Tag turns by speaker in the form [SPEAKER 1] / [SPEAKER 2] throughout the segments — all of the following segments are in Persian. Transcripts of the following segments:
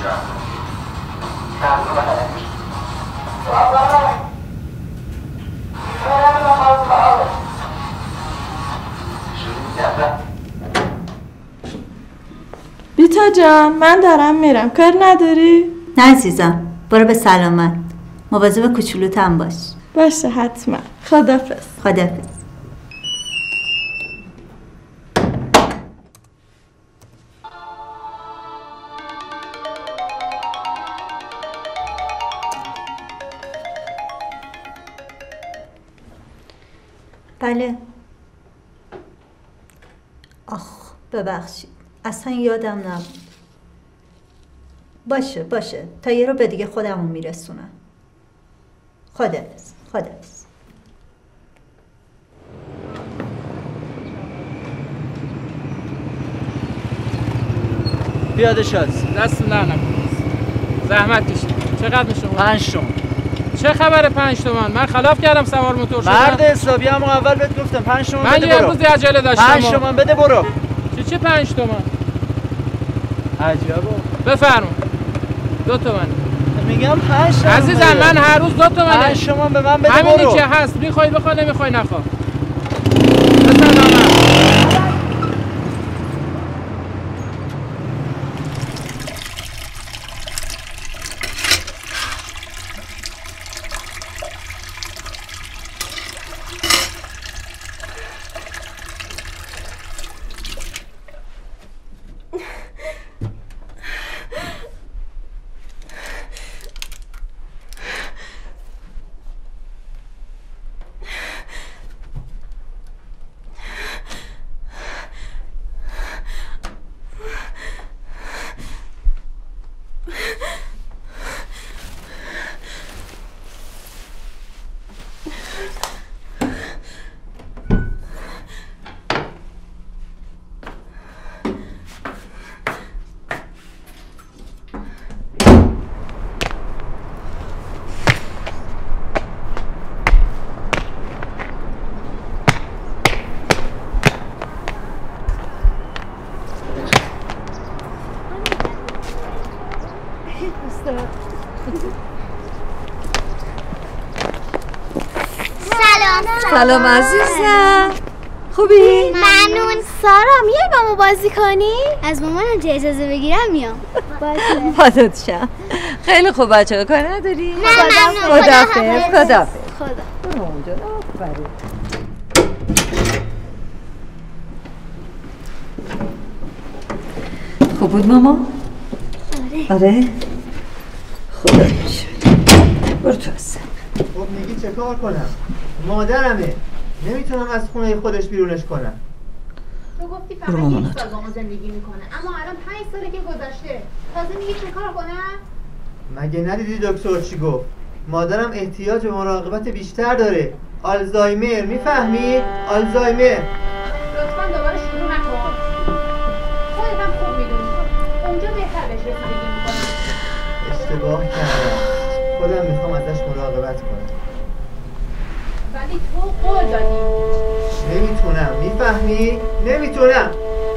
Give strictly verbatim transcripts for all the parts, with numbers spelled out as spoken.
[SPEAKER 1] بیتا جان من دارم میرم، کار نداری؟
[SPEAKER 2] نه عزیزم، برو به سلامت. مواظب کوچولوت هم باش.
[SPEAKER 1] باشه حتما. خدافظ.
[SPEAKER 2] خدافظ. بله. آخ ببخشید، اصلا یادم نبود. باشه باشه، تا یه رو به دیگه خودمون میرسونم. خداحافظ. خداحافظ.
[SPEAKER 3] پیاده شاز
[SPEAKER 4] دست نه نکن، زحمت کشید. چقدر میشه؟
[SPEAKER 3] پنج تومن.
[SPEAKER 4] چه خبره پنج تومن؟ من خلاف کردم سوار موتور شدم.
[SPEAKER 3] مرد حسابی هم اول بهت گفتم پنج تومن بده برو.
[SPEAKER 4] من یه روزی عجله داشتم.
[SPEAKER 3] پنج تومن بده برو.
[SPEAKER 4] چه چه پنج تومن؟
[SPEAKER 3] عجبا.
[SPEAKER 4] بفرما. دو تومن.
[SPEAKER 3] میگم پنج تومن.
[SPEAKER 4] عزیزم من هر روز دو تومن.
[SPEAKER 3] پنج تومن به من بده برو.
[SPEAKER 4] همینی که هست، میخوای بخوا نمیخوای نخوا.
[SPEAKER 2] سلام عزیزم، خوبی؟
[SPEAKER 5] ممنون. سارا میای با ما بازی کنی؟ از مامانم چه اجازه بگیرم میام. باشه.
[SPEAKER 2] فدات شم. خیلی خوب بچه‌ها، کار نداری؟
[SPEAKER 5] نه ممنون.
[SPEAKER 2] خداحافظ. خداحافظ.
[SPEAKER 5] خدا.
[SPEAKER 2] برو اونجا. آفرین. خوب بود ماما؟
[SPEAKER 5] آره.
[SPEAKER 2] آره؟ خدا شد. برو تو اصلا.
[SPEAKER 6] خب میگی چه کار کنم؟ مادرمه، نمیتونم از خونه خودش بیرونش کنم.
[SPEAKER 7] تو گفتی فقط یک سال با ما زندگی میکنه، اما الان پنج ساله که گذشته، تازه میگی چه کار کنم؟
[SPEAKER 6] مگه ندیدی دکتر چی گفت؟ مادرم احتیاج به مراقبت بیشتر داره. آلزایمر، میفهمی؟ آلزایمر.
[SPEAKER 7] لطفا دوباره شروع نکن. خودت هم خوب میدونی اونجا بهتر بهش رسیدگی میکنم.
[SPEAKER 6] اشتباه کردم، خودم میخوام ازش مراقبت کنم.
[SPEAKER 7] ولی تو قول دادی.
[SPEAKER 6] نمیتونم، میفهمی؟ نمیتونم.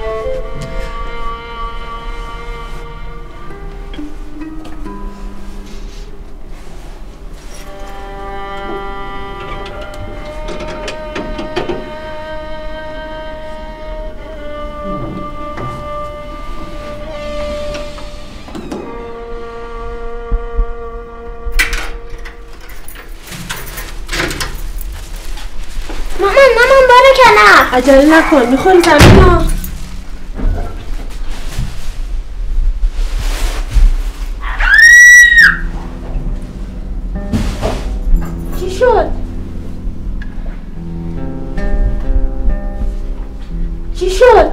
[SPEAKER 5] مامان مامان باره کنار.
[SPEAKER 1] عجله نکن، میخوری زمین ها. چی شد؟ چی شد؟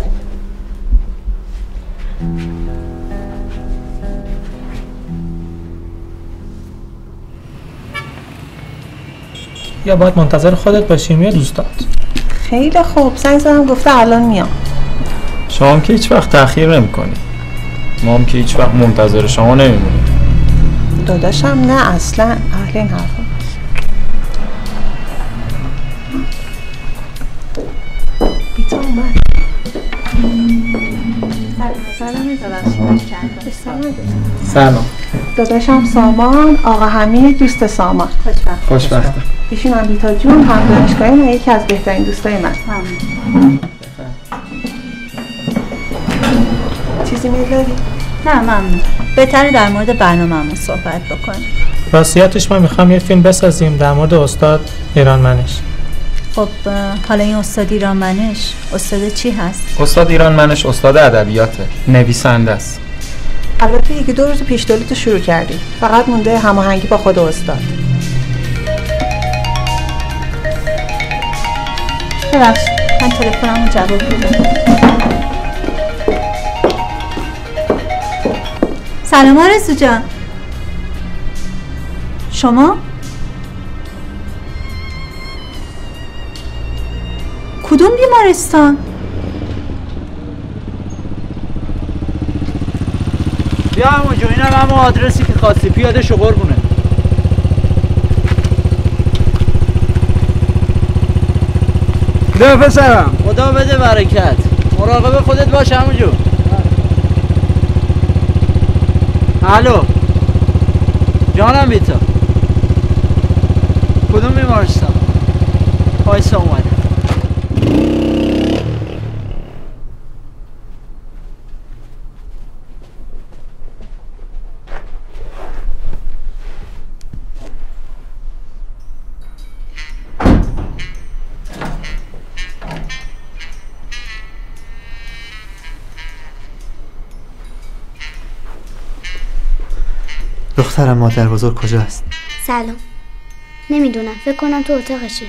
[SPEAKER 8] یا باید منتظر خودت باشیم یا دوستات؟
[SPEAKER 9] خیلی خوب، زنگ زدم گفته الان میام.
[SPEAKER 10] شما هم که هیچ وقت تأخیر نمی‌کنی. ما هم که هیچ وقت منتظر شما نمیمونیم.
[SPEAKER 9] داداشم نه اصلا اهل این حرفا نیست. بیتا اومد.
[SPEAKER 2] سلام ببخشید.
[SPEAKER 8] سلام.
[SPEAKER 9] داداشم سامان، آقا حمید دوست سامان.
[SPEAKER 2] خوشبخت.
[SPEAKER 8] خوشبختم.
[SPEAKER 9] ایشون آنیتا جون هم دانشگاهی و یکی از بهترین دوستای من.
[SPEAKER 2] ممنون.
[SPEAKER 9] چیزی می‌داری؟
[SPEAKER 2] نه ممنون. بهتره در مورد برنامه‌مون صحبت بکنیم.
[SPEAKER 8] راستیتش ما میخوام یه فیلم بسازیم در مورد استاد ایرانمنش.
[SPEAKER 2] خب حالا این استاد ایرانمنش استاد چی هست؟
[SPEAKER 10] استاد ایرانمنش استاد ادبیاته، نویسنده است.
[SPEAKER 9] البته یکی دو روز پیش دلیتو شروع کردیم. فقط مونده هماهنگی با خود استاد.
[SPEAKER 2] ببخشید من تلفنمو جواب بدم. سلام آرزو جان. شما؟ کدوم بیمارستان؟
[SPEAKER 3] بیا همونجا، اینم همون آدرسی که خواستی. پیاده شو قربونه.
[SPEAKER 11] خدا پسرم.
[SPEAKER 3] خدا بده برکت. مراقب خودت باش همونجا. الو جانم بیتا. کدوم بیمارستان؟ وایسا اومده.
[SPEAKER 6] دخترم مادر بزرگ کجاست؟
[SPEAKER 5] سلام. نمیدونم، فکر کنم تو اتاقشه.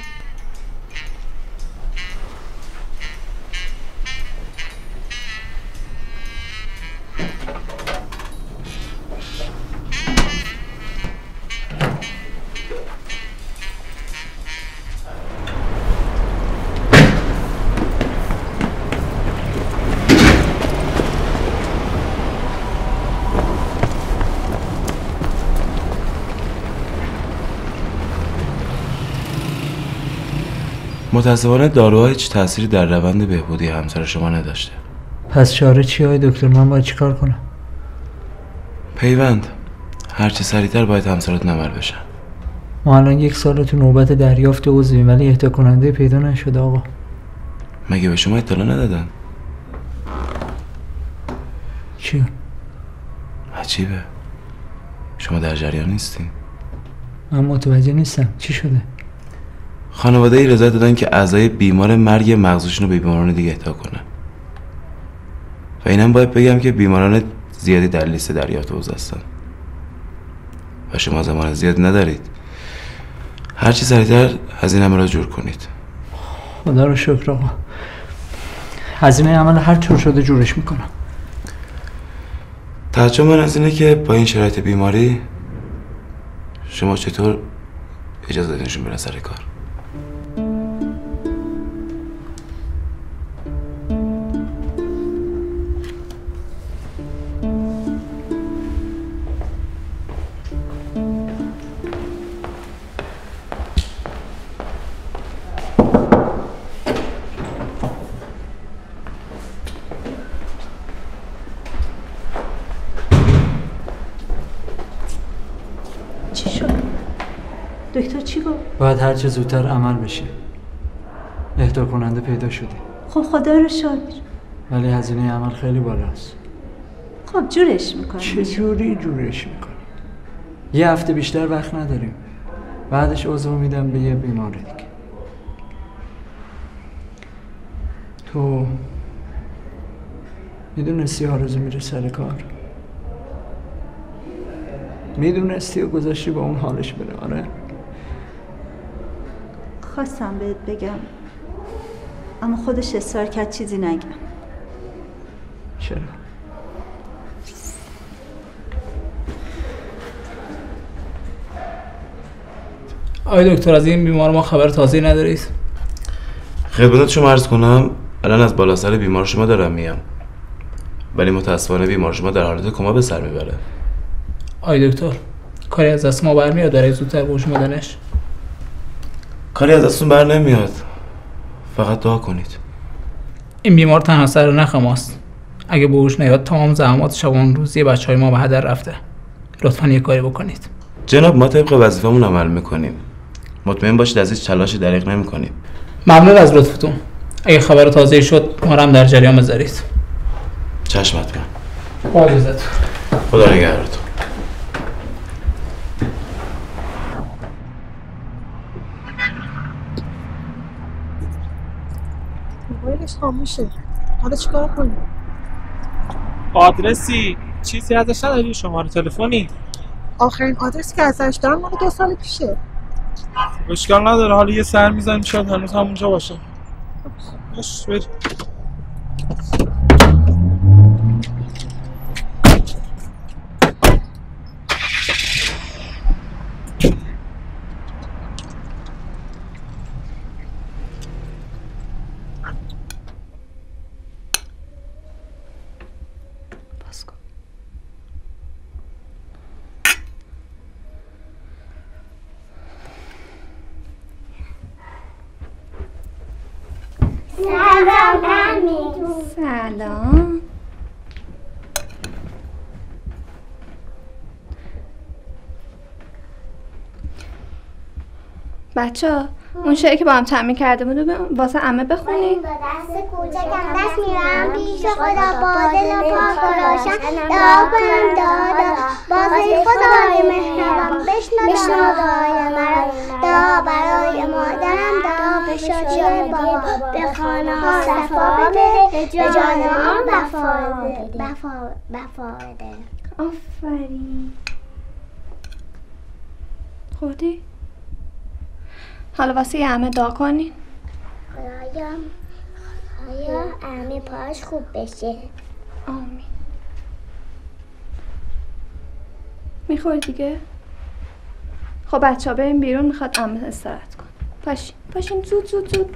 [SPEAKER 12] متاسفانه داروها هیچ تأثیری در روند بهبودی همسر شما نداشته.
[SPEAKER 11] پس چاره چی های دکتر؟ من باید چیکار کنم؟
[SPEAKER 12] پیوند. هرچه سریعتر باید همسرت نمر بشن.
[SPEAKER 11] ما الان یک سال تو نوبت دریافت عضویم ولی اهدا کننده پیدا نشده آقا.
[SPEAKER 12] مگه به شما اطلاع ندادن؟
[SPEAKER 11] چی؟
[SPEAKER 12] عجیبه. شما در جریان نیستین؟
[SPEAKER 11] من متوجه نیستم. چی شده؟
[SPEAKER 12] خانواده ای رضایت دادن که اعضای بیمار مرگ مغزشون رو به بیماران دیگه اهدا کنن. و اینم باید بگم که بیماران زیادی در لیست دریافت عضو هستن. و شما زمان زیاد ندارید. هرچی سریعتر هزینه را جور کنید.
[SPEAKER 11] خدا رو شکر آقا. هزینه عمل هر چور شده جورش میکنم.
[SPEAKER 12] تعجب من از اینه که با این شرایط بیماری شما چطور اجازه دادینشون برن سر کار؟
[SPEAKER 2] دکتر چی گفت؟
[SPEAKER 11] باید هر چه زودتر عمل بشه. اهدا کننده پیدا شده.
[SPEAKER 2] خب خدا رو شکر.
[SPEAKER 11] ولی هزینه عمل خیلی بالاست.
[SPEAKER 2] خب جورش میکنیم.
[SPEAKER 11] چه جوری جورش میکنیم؟ یه هفته بیشتر وقت نداریم. بعدش عضو میدم به یه بیمار دیگه. تو میدونستی آرزو میره سر کار؟ میدونستی و گذاشتی با اون حالش بره؟ آره؟
[SPEAKER 2] خواستم بهت بگم اما خودش اصرار کرد چیزی نگم.
[SPEAKER 11] چرا؟
[SPEAKER 8] آی دکتر از این بیمار ما خبر تازه‌ای ندارید؟
[SPEAKER 12] خدمت شما عرض کنم الان از بالا سر بیمار شما دارم میام. ولی متاسفانه بیمار شما در حالت کما به سر میبره.
[SPEAKER 8] آی دکتر کاری از دست ما برمیاد برای زودتر به هوش اومدنش؟
[SPEAKER 12] کاری از دستون بر نمیاد. فقط دعا کنید.
[SPEAKER 8] این بیمار تنها سر نخ ماست. اگه به هوش نیاد تمام زحمات شبان روزی بچهای ما به هدر رفته. لطفاً یه کاری بکنید.
[SPEAKER 12] جناب ما طبق وظیفمون عمل میکنیم. مطمئن باشید از هیچ تلاشی دریغ نمیکنیم.
[SPEAKER 8] ممنون از لطفتون. اگه خبر تازه شد ما رو هم در جریان بذارید.
[SPEAKER 12] چشم حتما.
[SPEAKER 8] با اجازهتون.
[SPEAKER 12] خدا نگهدارتون.
[SPEAKER 9] موبایلش خاموشه. حالا چیکار کنیم؟
[SPEAKER 4] آدرسی چیزی ازش نداری؟ شماره تلفنی؟
[SPEAKER 9] آخرین آدرسی که ازش دارم مال دو سال پیشه.
[SPEAKER 4] اشکال نداره، حالا یه سر میزنیم شاید هنوز همونجا باشه. باش بریم.
[SPEAKER 13] سلام. بچه ها اون شعری که با هم تعمیر کرده بود واسه عمه بخونی؟
[SPEAKER 5] با دست کوچکم دست میرم پیش خدا با دل پاک و روشن دعا کنم دادا بازی خدای مهربان بشنو دعای مرا دعا برای مادرم دعا به شادی بابا به خانه ها صفا بده به جان آن وفا بده وفا بده.
[SPEAKER 13] آفرین. خوردی؟ حالا واسه یه عمه دعا کنین.
[SPEAKER 5] خدایا خدایا عمه پاش خوب بشه.
[SPEAKER 13] آمین. میخوری دیگه؟ خب بچه ها بریم بیرون، میخواد عمه استراحت کن. پاشین پاشین زود زود زود.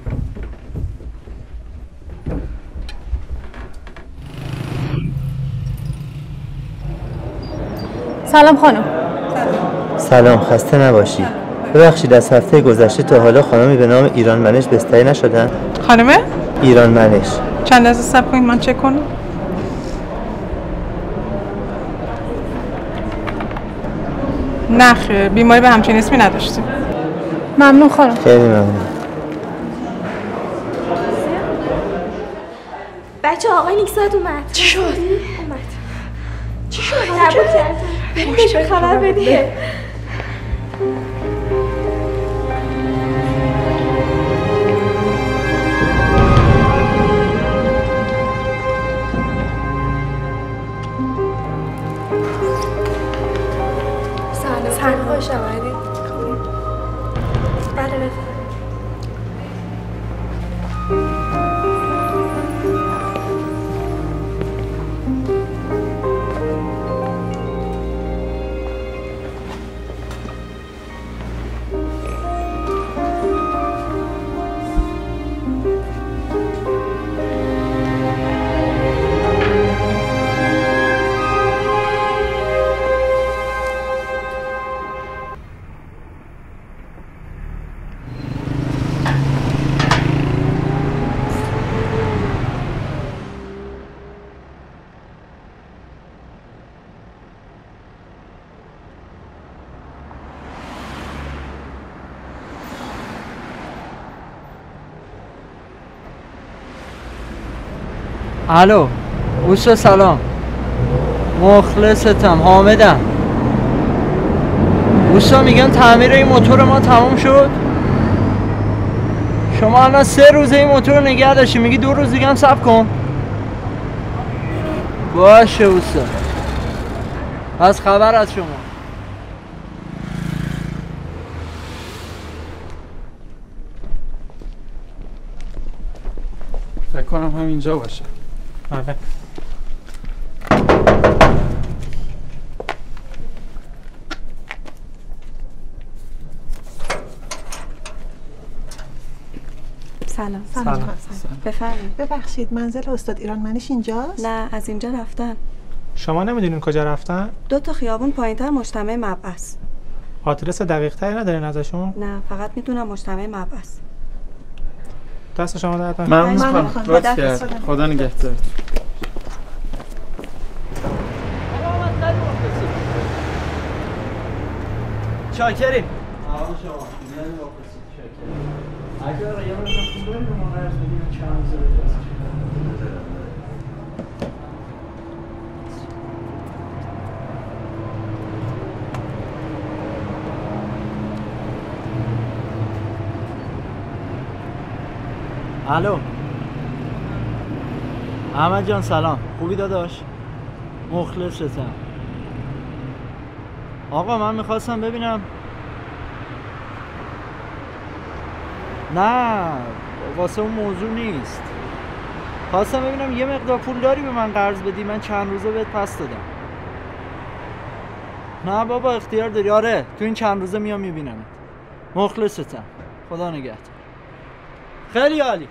[SPEAKER 2] سلام خانم.
[SPEAKER 6] سلام، خسته نباشی. ببخشید از هفته گذشته تا حالا خانمی به نام ایران منش بستری نشدن؟
[SPEAKER 9] خانمه؟
[SPEAKER 6] ایران منش.
[SPEAKER 9] چند لحظه صبر کنید من چک کنم. نه خیر، بیماری به همچین اسمی نداشتیم.
[SPEAKER 2] ممنون خانم.
[SPEAKER 6] خیلی ممنون.
[SPEAKER 13] بچه آقای نیکزاد اومد.
[SPEAKER 1] چی شد؟
[SPEAKER 13] اومد.
[SPEAKER 1] چی شد؟
[SPEAKER 13] نبود کردن. بریم بهش خبر بدیه.
[SPEAKER 1] سلام خوش آمدید.
[SPEAKER 13] بله بفرمایید.
[SPEAKER 11] الو اوستا سلام، مخلصتم، حامدم. اوستا میگن تعمیر این موتور ما تموم شد. شما الان سه روزه این موتور رو نگه داشتی، میگی دو روز دیگه هم صبر کن. باشه اوستا، از خبر از شما.
[SPEAKER 4] فکر کنم همینجا باشه. آره.
[SPEAKER 14] سلام.
[SPEAKER 9] سلام.
[SPEAKER 14] بفرمایید.
[SPEAKER 9] ببخشید منزل استاد ایران منش اینجاست؟
[SPEAKER 14] نه از اینجا رفتن.
[SPEAKER 4] شما نمیدونین کجا رفتن؟
[SPEAKER 14] دو تا خیابون پایینتر مجتمع مبعث.
[SPEAKER 4] آدرس دقیق تری ندارین ازشون؟
[SPEAKER 14] نه فقط میدونم مجتمع مبعث.
[SPEAKER 4] دست شما درد نکنه. ممنون. خدا نگهدار.
[SPEAKER 3] شاکریم. آقا شما میاد واپس شاکریم. اگر یه بار رفتیم بریم به ما قرض بدیم چند روزه بفرستیم. الو احمد جان سلام، خوبی داداش؟ مخلصتم. آقا من میخواستم ببینم. نه واسه اون موضوع نیست. خواستم ببینم یه مقدار پول داری به من قرض بدی، من چند روزه بهت پس دادم. نه بابا اختیار داری. آره تو این چند روزه میام میبینمت. مخلصتم. خدا نگهدار. خیلی عالی.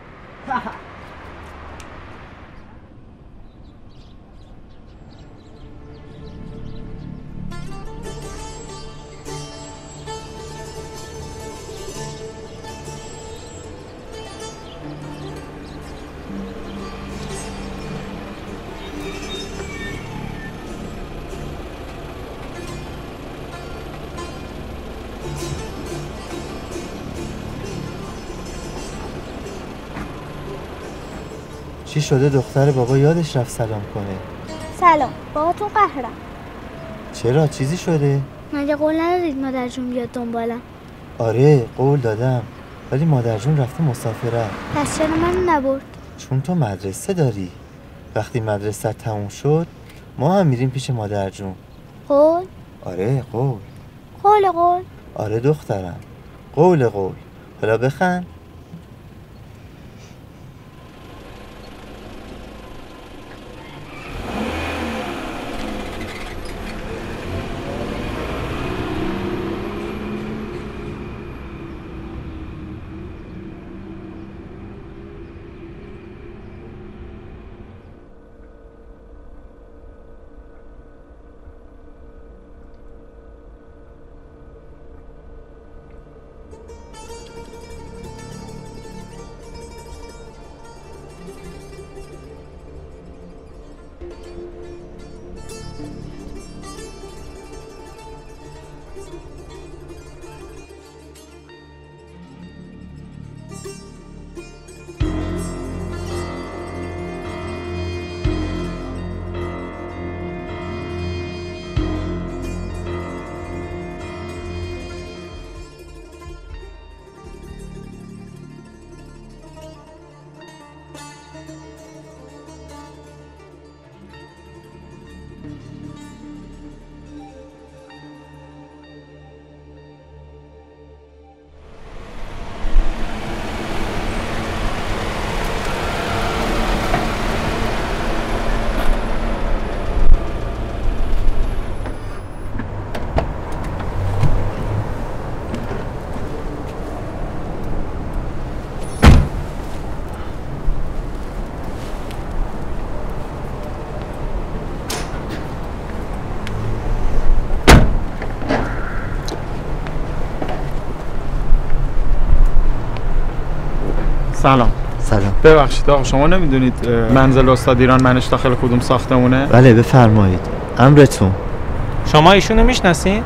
[SPEAKER 6] چی شده دختر بابا یادش رفت سلام کنه؟
[SPEAKER 5] سلام باباتون قهرم.
[SPEAKER 6] چرا چیزی شده؟
[SPEAKER 5] مگه قول ندادید مادر جون بیاد دنبالم؟
[SPEAKER 6] آره قول دادم ولی مادر جون رفته مسافرت.
[SPEAKER 5] پس چرا من نبرد؟
[SPEAKER 6] چون تو مدرسه داری. وقتی مدرسه تموم شد ما هم میریم پیش مادر جون.
[SPEAKER 5] قول؟
[SPEAKER 6] آره قول.
[SPEAKER 5] قول قول؟
[SPEAKER 6] آره دخترم قول قول. حالا بخند.
[SPEAKER 4] سلام.
[SPEAKER 6] سلام.
[SPEAKER 4] ببخشید آقا شما نمیدونید منزل استاد ایران منش داخل کدوم ساختمونه؟
[SPEAKER 6] بله بفرمایید. امرتون.
[SPEAKER 15] شما ایشونو میشناسین؟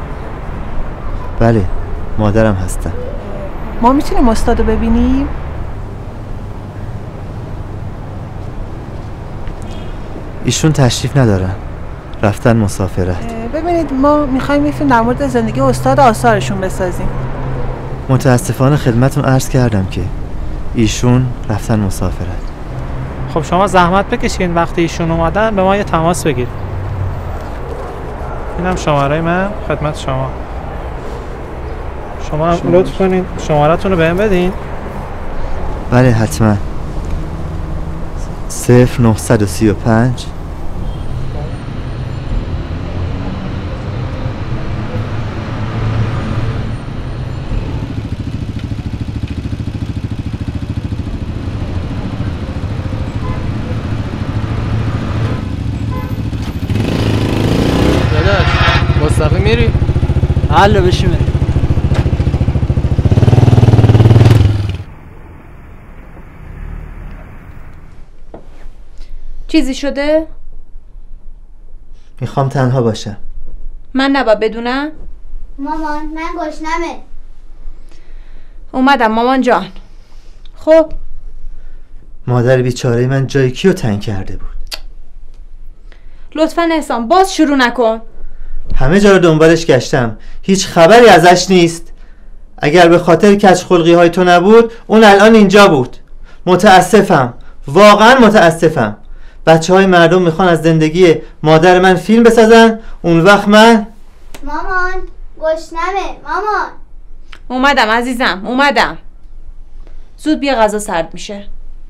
[SPEAKER 6] بله مادرم هستم.
[SPEAKER 9] ما میتونیم استادو ببینیم؟
[SPEAKER 6] ایشون تشریف ندارن. رفتن مسافرت.
[SPEAKER 9] ببینید ما میخوایم یه فیلم در مورد زندگی استاد آثارشون بسازیم.
[SPEAKER 6] متاسفانه خدمتون عرض کردم که ایشون رفتن مسافرت.
[SPEAKER 15] خب شما زحمت بکشین وقتی ایشون اومدن به ما یه تماس بگیر. اینم شماره من خدمت شما. شما هم لطف کنین شماره‌تون رو بهم بدین.
[SPEAKER 6] بله حتما. صفر نهصد و سی و پنج
[SPEAKER 3] مستقیم میری؟
[SPEAKER 15] حالا بشی میری.
[SPEAKER 1] چیزی شده؟
[SPEAKER 6] میخوام تنها باشم.
[SPEAKER 1] من نباید بدونم؟
[SPEAKER 5] مامان من گشنمه.
[SPEAKER 2] اومدم مامان جان. خب
[SPEAKER 6] مادر بیچاره من جای کیو تنگ کرده بود؟
[SPEAKER 2] لطفا احسان باز شروع نکن.
[SPEAKER 6] همه جا رو دنبالش گشتم، هیچ خبری ازش نیست. اگر به خاطر کج خلقی های تو نبود اون الان اینجا بود. متاسفم، واقعا متاسفم. بچه های مردم میخوان از زندگی مادر من فیلم بسازن، اون وقت من
[SPEAKER 5] مامان گشنمه. مامان
[SPEAKER 2] اومدم عزیزم اومدم. زود بیا غذا سرد میشه.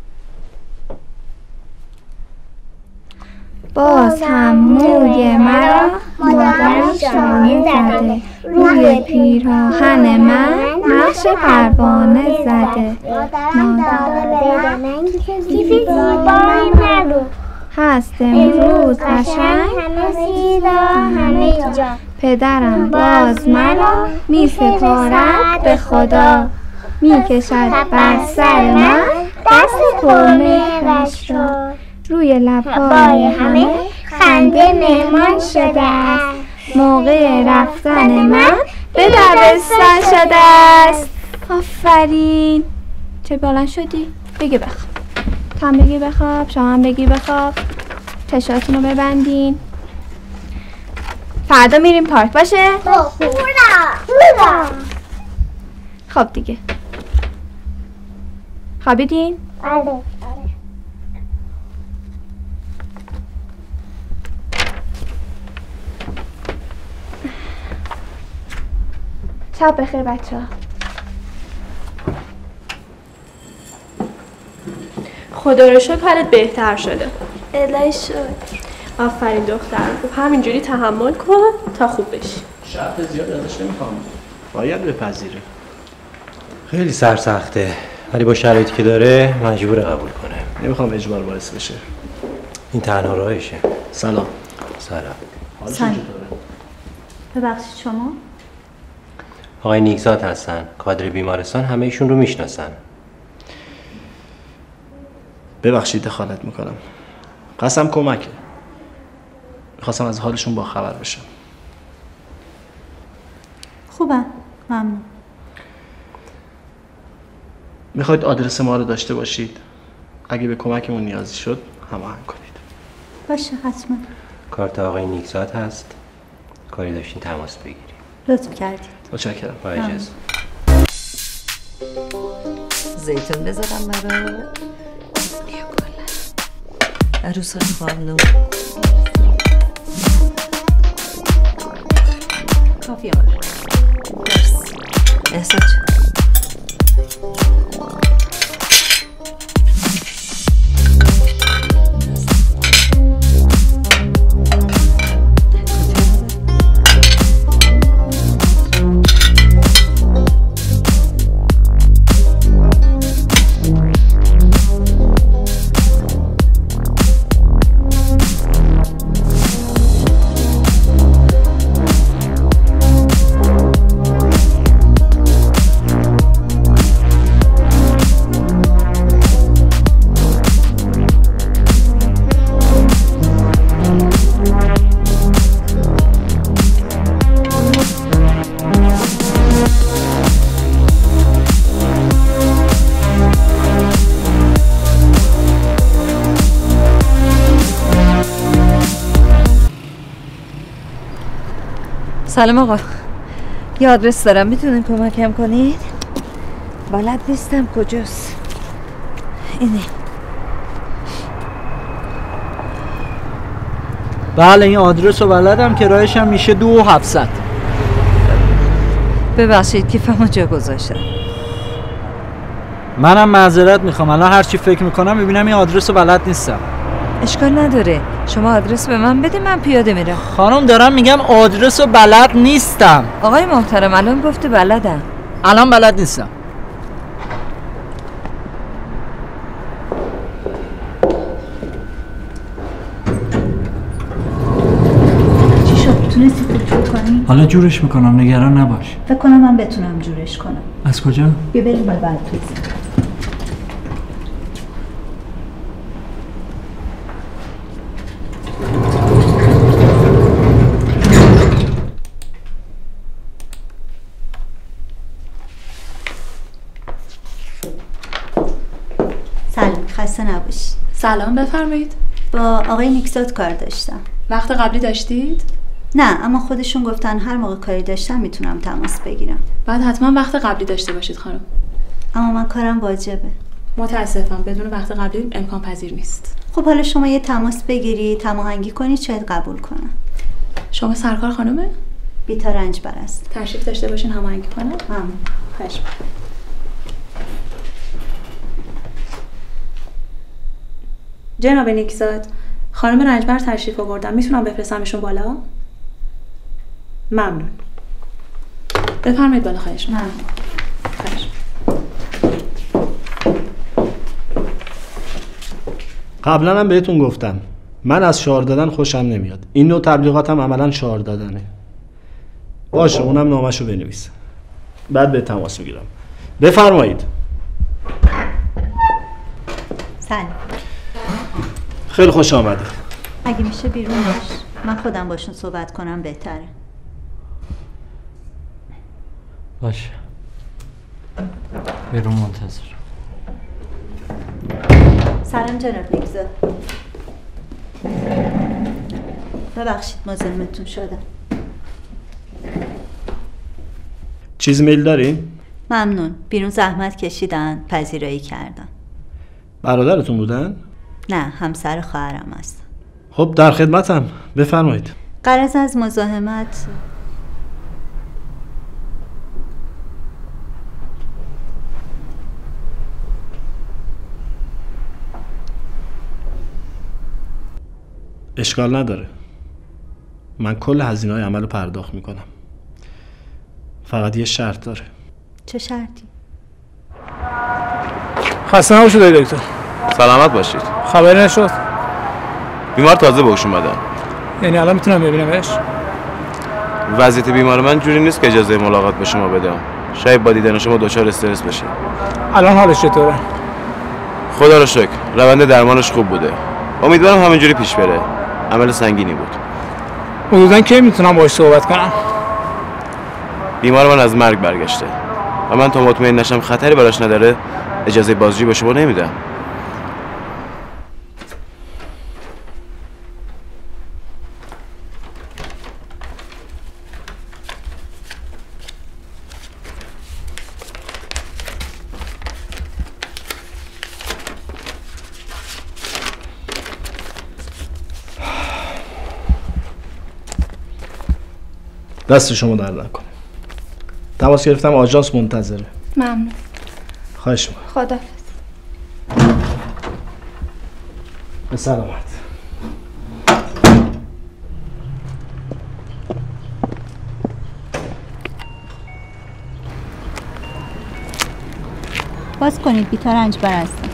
[SPEAKER 13] باز هم موی مرا مادرم شانه زده، روی پیراهن من نقش پروانه زده.
[SPEAKER 5] مادرم من کیف زیبای مرو
[SPEAKER 13] هست امروز قشنگ
[SPEAKER 5] همه سیدا همه جا.
[SPEAKER 13] پدرم باز مرا می سپارد به خدا، می کشد بر سر من دست پرمهرش را. روی لبهای همه خنده مهمان شده است، موقع رفتن من به دبستان شده است. آفرین. چه بلند شدی؟ بگی بخواب. تو هم بگی بخواب، شما هم بگی بخواب. چشاتون رو ببندین. فردا میریم پارک باشه؟
[SPEAKER 5] بورا بورا.
[SPEAKER 13] خب دیگه خوابیدین؟
[SPEAKER 5] بله.
[SPEAKER 13] شب بخیر بچه ها.
[SPEAKER 1] خدا رو شکر حالت بهتر شده.
[SPEAKER 13] الهی شکر.
[SPEAKER 1] آفرین دخترم. خب همینجوری تحمل کن تا خوب بشی.
[SPEAKER 16] شرط زیاد ازش نمیخوام، باید بپذیره.
[SPEAKER 17] خیلی سرسخته ولی با شرایطی که داره مجبور قبول کنه.
[SPEAKER 16] نمیخوام اجبار باعث بشه.
[SPEAKER 17] این تنها راهشه.
[SPEAKER 16] سلام.
[SPEAKER 17] سلام.
[SPEAKER 2] سلام. ببخشید شما؟
[SPEAKER 17] آقای نیکزاد هستن، کادر بیمارستان، همه ایشون رو میشناسن.
[SPEAKER 16] ببخشید دخالت میکنم. قسم کمکه. میخواستم از حالشون با خبر بشم.
[SPEAKER 2] خوبم، ممنون.
[SPEAKER 16] میخواید آدرس ما رو داشته باشید؟ اگه به کمکمون نیازی شد هماهنگ کنید.
[SPEAKER 2] باشه حتما.
[SPEAKER 17] کارت آقای نیکزاد هست. کاری داشتین تماس بگیرید.
[SPEAKER 2] لطف کردید.
[SPEAKER 16] متشکرم.
[SPEAKER 17] با اجازه.
[SPEAKER 18] زیتون بذارم برای بیا کلا عروس خانم. کافی آمده. مرسی. احسان چه؟ سلام آقا، یه آدرس دارم، میتونین کمکم کنید؟ بلد نیستم کجاست. اینه.
[SPEAKER 3] بله این آدرس رو بلدم، کرایش هم میشه دو و هفتصد.
[SPEAKER 18] ببخشید کیفمو جا گذاشتم.
[SPEAKER 3] منم معذرت میخوام، الان هرچی فکر میکنم میبینم این آدرس رو بلد نیستم.
[SPEAKER 18] اشکال نداره، شما آدرس به من بده، من پیاده میرم.
[SPEAKER 3] خانم دارم میگم آدرس رو بلد نیستم.
[SPEAKER 18] آقای محترم الان گفته بلدم.
[SPEAKER 3] الان بلد نیستم.
[SPEAKER 2] چی شد؟ تونستی کنترل کنی؟
[SPEAKER 3] حالا جورش میکنم، نگران نباش.
[SPEAKER 2] فکر کنم من بتونم جورش کنم.
[SPEAKER 3] از کجا؟
[SPEAKER 2] بیا بریم باید باید توی خسته نباشید.
[SPEAKER 19] سلام، بفرمایید.
[SPEAKER 2] با آقای نیکزاد کار داشتم.
[SPEAKER 19] وقت قبلی داشتید؟
[SPEAKER 2] نه، اما خودشون گفتن هر موقع کاری داشتم میتونم تماس بگیرم.
[SPEAKER 19] بعد حتما وقت قبلی داشته باشید خانم.
[SPEAKER 2] اما من کارم واجبه.
[SPEAKER 19] متاسفم، بدون وقت قبلی امکان پذیر نیست.
[SPEAKER 2] خب حالا شما یه تماس بگیرید، هماهنگی کنید، شاید قبول کنم.
[SPEAKER 19] شما سرکار خانومه؟
[SPEAKER 2] بیتا رنجبر است.
[SPEAKER 19] تشریف داشته باشین هماهنگی کنم.
[SPEAKER 2] ممنون.
[SPEAKER 19] خوش. جناب نیکزاد، خانم رنجبر تشریف آوردن، میتونم بفرستمشون بالا؟ ممنون. بفرمایید بالا. خواهش می‌کنم.
[SPEAKER 2] ممنون.
[SPEAKER 19] خواهش.
[SPEAKER 16] قبلا هم بهتون گفتم من از شعار دادن خوشم نمیاد. این نوع تبلیغات هم عملا شعار دادنه. باشه، اونم نامشو بنویس. بعد به تماس میگیرم. بفرمایید.
[SPEAKER 2] سلام.
[SPEAKER 16] خیلی خوش آمدید.
[SPEAKER 2] اگه میشه بیرون باش. من خودم باشون صحبت کنم بهتره.
[SPEAKER 11] باشه. بیرون منتظر.
[SPEAKER 2] سلام جناب نیکزاد. ببخشید مزاحمتون شدم.
[SPEAKER 16] چیز میل داری؟
[SPEAKER 2] ممنون. بیرون زحمت کشیدن، پذیرایی کردن.
[SPEAKER 16] برادرتون بودن؟
[SPEAKER 2] نه، همسر خواهرم هستن.
[SPEAKER 16] خب در خدمتم. بفرمایید.
[SPEAKER 2] غرض از مزاحمت
[SPEAKER 16] اشکال نداره. من کل هزینه‌های عمل رو پرداخت میکنم. فقط یه شرط داره.
[SPEAKER 2] چه شرطی؟
[SPEAKER 8] خسته نباشید دکتر.
[SPEAKER 12] سلامت باشید.
[SPEAKER 8] خبری نشد؟
[SPEAKER 12] بیمار تازه به هوش اومدن.
[SPEAKER 8] یعنی الان میتونم ببینمش؟
[SPEAKER 12] وضعیت بیمار من جوری نیست که اجازه ملاقات به شما بدم. شاید با دیدن شما دچار استرس بشه.
[SPEAKER 8] الان حالش چطوره؟
[SPEAKER 12] خدا رو شکر روند درمانش خوب بوده. امیدوارم همینجوری پیش بره. عمل سنگینی بود.
[SPEAKER 8] حدوداً کی میتونم باهاش صحبت کنم؟
[SPEAKER 12] بیمار من از مرگ برگشته و من تا مطمئن نشم خطری براش نداره اجازه بازجویی به شما نمیدم.
[SPEAKER 16] دست شما در نکنه. تماس گرفتم، آژانس منتظره.
[SPEAKER 13] ممنون.
[SPEAKER 16] خواهش می‌کنم.
[SPEAKER 13] خداحافظ.
[SPEAKER 16] به سلامت.
[SPEAKER 2] باز کنید، بیتا رنجبر هستم.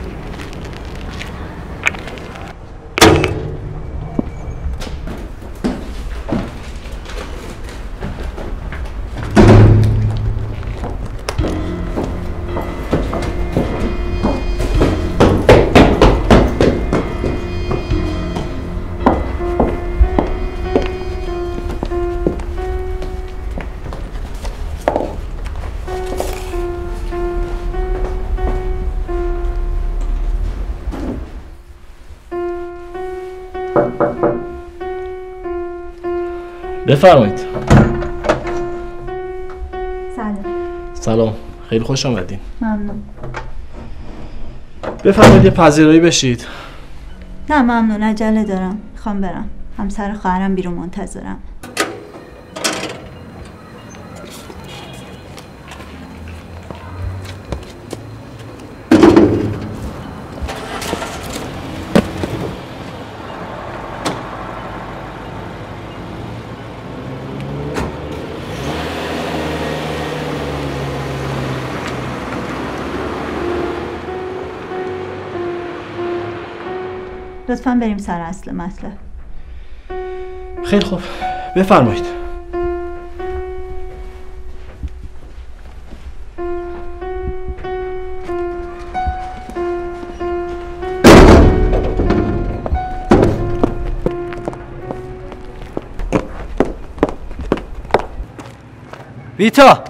[SPEAKER 16] بفرمایید.
[SPEAKER 2] سلام.
[SPEAKER 16] سلام. خیلی خوش آمدین.
[SPEAKER 2] ممنون.
[SPEAKER 16] بفرمایید یه پذیرایی بشید.
[SPEAKER 2] نه ممنون، عجله دارم. میخوام برم. همسر خواهرم بیرون منتظرم. لطفاً بریم سر اصل مطلب.
[SPEAKER 16] خیلی خوب. بفرمایید.
[SPEAKER 3] بیتا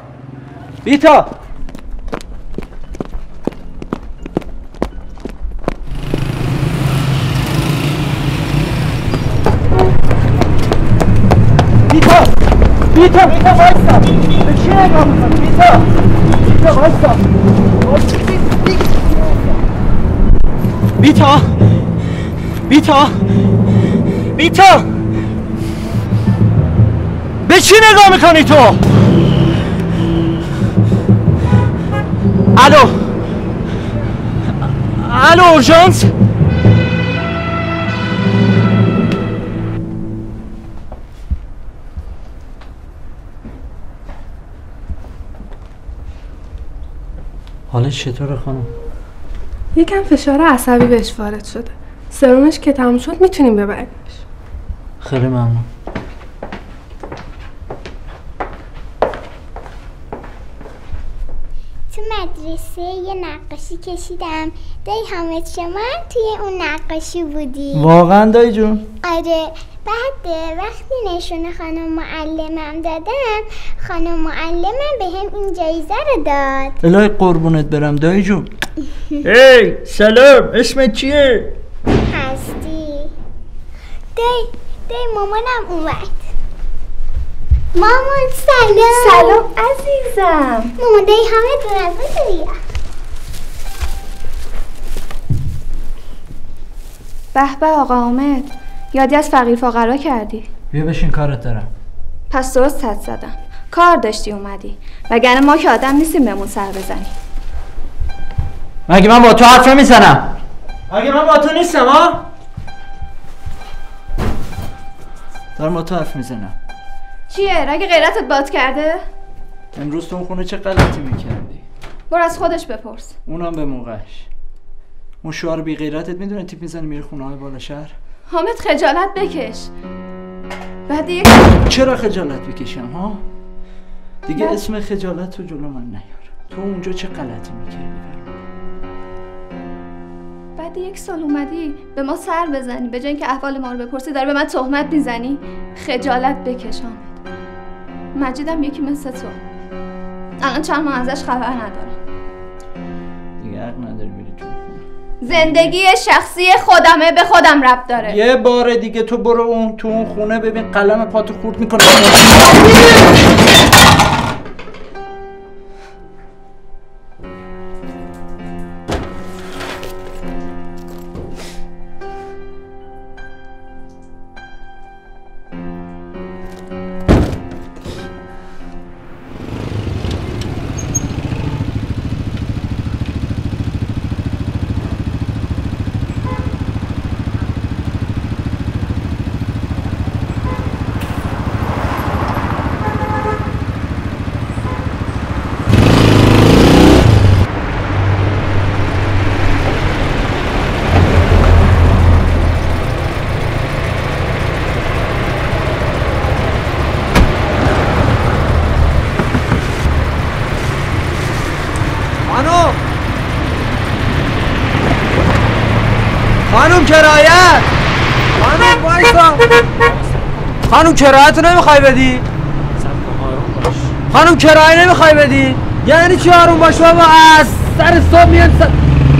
[SPEAKER 3] بیتا بیتا بیتا وایسا، به چی نگاه میکنی؟ بیتا بیتا وایسا، بیتا بیتا بیتا به چی نگاه میکنی تو؟ الو الو اورژانس؟ حالش چطوره خانم؟
[SPEAKER 1] یکم فشار عصبی بهش وارد شده. سرمش که تموم شد میتونیم ببریمش.
[SPEAKER 3] خیلی ممنون.
[SPEAKER 5] تو مدرسه یه نقاشی کشیدم. دایی حامد شما توی اون نقاشی بودی.
[SPEAKER 3] واقعا دایی جون؟
[SPEAKER 5] آره. بعد وقتی نشونه خانم معلمم دادم، خانم معلمم به هم این جایزه رو داد.
[SPEAKER 3] الهی قربونت برم دایی جون. هی سلام، اسمت چیه؟
[SPEAKER 5] هستی. دایی دایی مامانم اومد. مامان سلام.
[SPEAKER 13] سلام عزیزم.
[SPEAKER 5] مامان دایی همه دونت بسه بیا.
[SPEAKER 13] به به آقا حامد، یادی از فقیر فقرا کردی.
[SPEAKER 3] بیا بشین کارت دارم.
[SPEAKER 13] پس درست حد زدم، کار داشتی اومدی، وگرنه ما که آدم نیستیم بهمون سر بزنی.
[SPEAKER 3] مگه من با تو حرف نمیزنم؟ مگه من با تو نیستم ها؟ دارم با تو حرف میزنم.
[SPEAKER 13] چیه؟ رگ غیرتت باد کرده؟
[SPEAKER 3] امروز تو اون خونه چه غلطی میکردی؟
[SPEAKER 13] برو از خودش بپرس.
[SPEAKER 3] اونم به موقعش. اون شوهر بی غیرتت میدونه تیپ میزنی میره خونه های بالا شهر؟
[SPEAKER 13] حامد خجالت بکش. بعد یک
[SPEAKER 3] چرا خجالت بکشم ها؟ دیگه بعد... اسم خجالت رو جلو من نیار. تو اونجا چه غلطی میکردی؟
[SPEAKER 13] بعد یک سال اومدی به ما سر بزنی، به جای اینکه احوال ما رو بپرسی داره به من تهمت میزنی. خجالت بکش حامد. مجیدم یکی مثل تو. الان چند ماه ازش خبر ندارم.
[SPEAKER 3] دیگه حق نداری بری تو خونه.
[SPEAKER 13] زندگی شخصی خودمه، به خودم ربط داره.
[SPEAKER 3] یه بار دیگه تو برو اون تو اون خونه ببین قلم پاتو خورد میکنه. خانوم کرایت خانوم وایسا خانوم کرایت رو نمیخوای بدی؟ خانوم کرایه نمیخوای بدی؟ یعنی چی آروم باش بابا؟ از سر صبح میاد سر...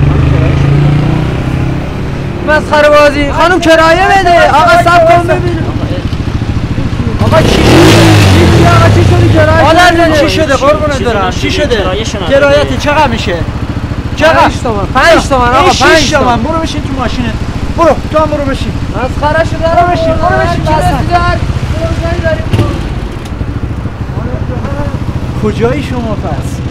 [SPEAKER 3] مسخره بازی. خانوم کرایه بده. آقا صبر کن ببین. آقا چی چی آقا چی شدی کرایه؟ مادر چی شده قربونت برم؟ چی شده؟ کرایت چقدر میشه؟ چقدر؟ پنج تومن. پنج تومن آقا پنج تومن. برو بشین تو ماشینت. برو تو هم برو بشین. مسخره شده. برو بشین. برو بشین. چی رسیدن؟ کجایی شما پس؟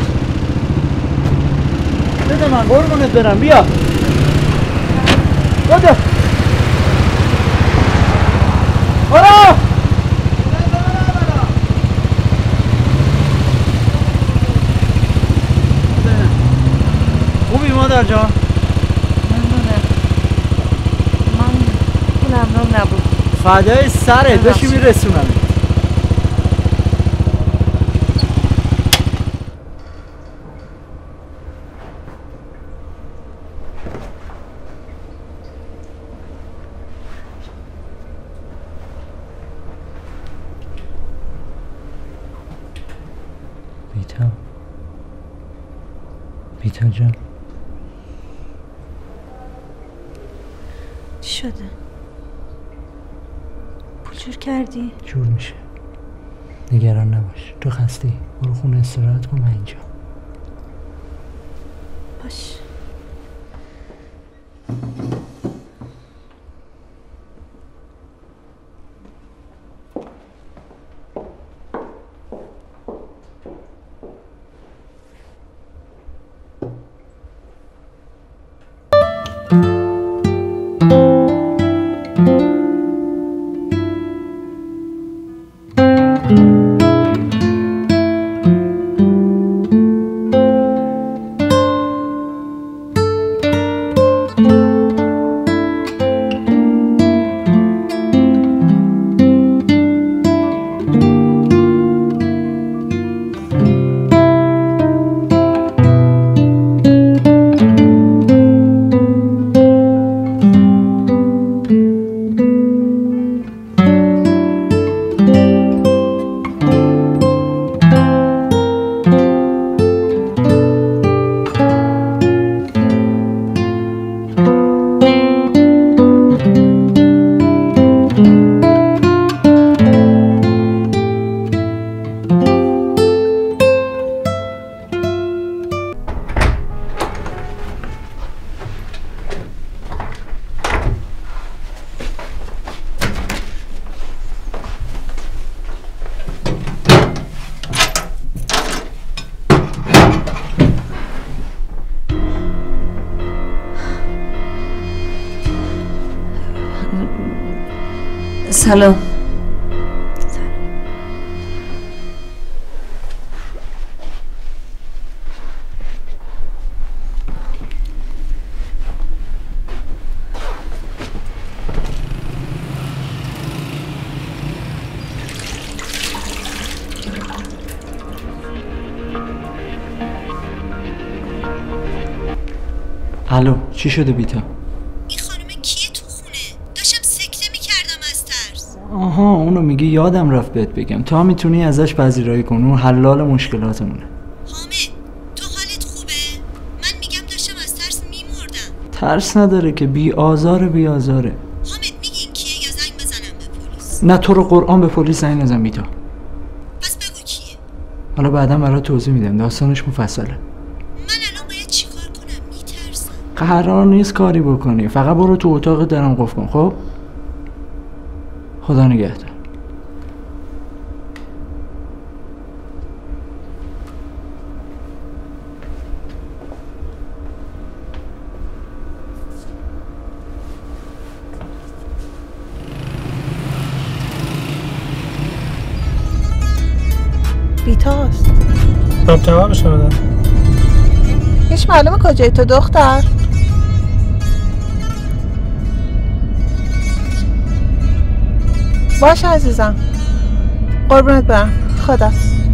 [SPEAKER 3] بده من قربونت برم. بیا بده. برو. خوبی مادر جان؟
[SPEAKER 18] ممنونم. من ممنون نبود.
[SPEAKER 3] فدای سرت بشی میرسونم. بیتا بیتا جان
[SPEAKER 2] چی شده؟ پول جور کردی؟
[SPEAKER 3] جور میشه.
[SPEAKER 11] نگران نباش. تو خسته برو خونه استراحت کن، من اینجا.
[SPEAKER 2] باش.
[SPEAKER 18] سلام.
[SPEAKER 11] الو چی شده بیتا؟ آها اونو میگی، یادم رفت بهت بگم. تا میتونی ازش پذیرایی کن، اون حلال مشکلاتمونه.
[SPEAKER 20] حامد تو حالت خوبه؟ من میگم داشتم از ترس میمردم.
[SPEAKER 11] ترس نداره که، بی آزاره بی آزاره.
[SPEAKER 20] حامد میگین کیه یا زنگ بزنم به پلیس؟
[SPEAKER 11] نه تو رو قرآن به پلیس زنگ نزن بیتا.
[SPEAKER 20] پس بگو کیه؟
[SPEAKER 11] حالا بعدا برات توضیح میدم، داستانش مفصله.
[SPEAKER 20] من الان باید چیکار کنم؟ میترسم.
[SPEAKER 11] قرار نیست کاری بکنی، فقط برو تو اتاق درم قفل کن. خب خدا نگهدار.
[SPEAKER 9] بیتاست.
[SPEAKER 15] خب جوابش رو بده.
[SPEAKER 9] هیچ معلومه کجایی تو دختر؟ باش عزیزم، قربونت برم. خدا.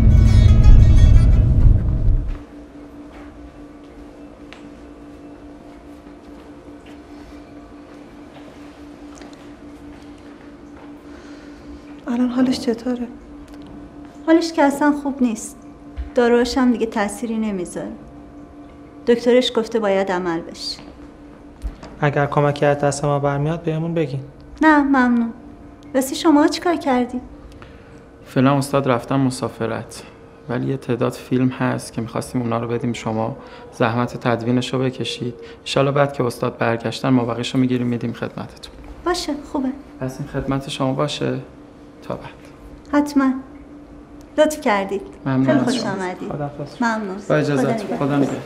[SPEAKER 9] الان حالش چطوره؟
[SPEAKER 2] حالش که اصلا خوب نیست. داروهاش هم دیگه تأثیری نمیذاره. دکترش گفته باید عمل بشه.
[SPEAKER 15] اگر کمکی از دست ما برمیاد بهمون بگین.
[SPEAKER 2] نه ممنون. راستی شما چیکار کردی؟
[SPEAKER 10] فعلا استاد رفتن مسافرت، ولی یه تعداد فیلم هست که میخواستیم اونا رو بدیم شما، زحمت تدوینش رو بکشید. انشالله بعد که استاد برگشتن ما بقیش رو میگیریم میدیم خدمتتون.
[SPEAKER 2] باشه خوبه.
[SPEAKER 10] پس این خدمت شما باشه تا بعد.
[SPEAKER 2] حتما. لطف کردید.
[SPEAKER 10] ممنون
[SPEAKER 2] خیلی
[SPEAKER 10] از
[SPEAKER 2] خوش
[SPEAKER 10] شما.
[SPEAKER 2] آمدید.
[SPEAKER 10] خداحافظ.
[SPEAKER 2] ممنون.
[SPEAKER 10] با اجازهتون. خدا نگهدار.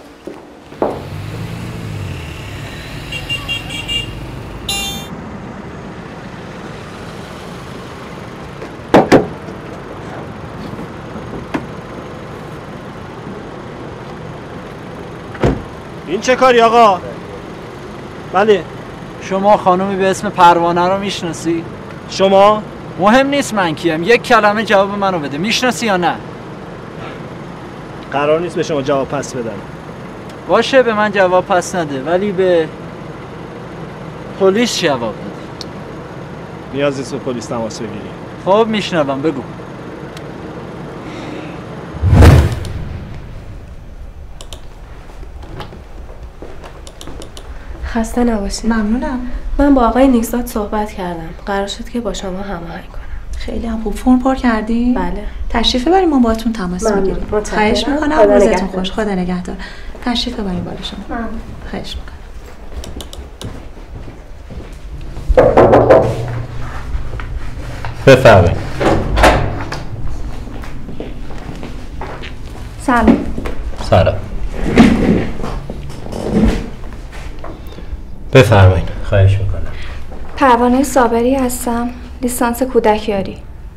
[SPEAKER 16] این چه کاری آقا؟
[SPEAKER 11] بله. شما خانومی به اسم پروانه رو میشناسی؟
[SPEAKER 16] شما؟
[SPEAKER 11] مهم نیست من کیم، یک کلمه جواب منو بده. میشناسی یا نه؟
[SPEAKER 16] قرار نیست به شما جواب پس بدم.
[SPEAKER 11] باشه به من جواب پس نده، ولی به پلیس جواب بده.
[SPEAKER 16] نیاز نیست به پلیس تماس بگیری.
[SPEAKER 11] خب میشنوم، بگو.
[SPEAKER 1] خسته نباشید.
[SPEAKER 19] ممنونم.
[SPEAKER 1] من با آقای نیکزاد صحبت کردم. قرار شد که با شما هماهنگ کنم.
[SPEAKER 19] خیلی هم خوب. فرم پر کردی؟
[SPEAKER 1] بله.
[SPEAKER 19] تشریف ببریم ما باهاتون تماس
[SPEAKER 2] ممنون.
[SPEAKER 19] میگیریم.
[SPEAKER 2] متشکرم.
[SPEAKER 19] خواهش میکنم.
[SPEAKER 2] خدا
[SPEAKER 19] روزتون
[SPEAKER 2] نگهدار.
[SPEAKER 19] خوش. خدا نگهدار. تشریف ببریم بالا شما.
[SPEAKER 2] ممنون.
[SPEAKER 19] خواهش میکنم.
[SPEAKER 17] بفرمایید.
[SPEAKER 13] سلام.
[SPEAKER 17] سلام. بفرمایید. خواهش میکنم.
[SPEAKER 13] پروانه صابری هستم، لیسانس کودکیاری.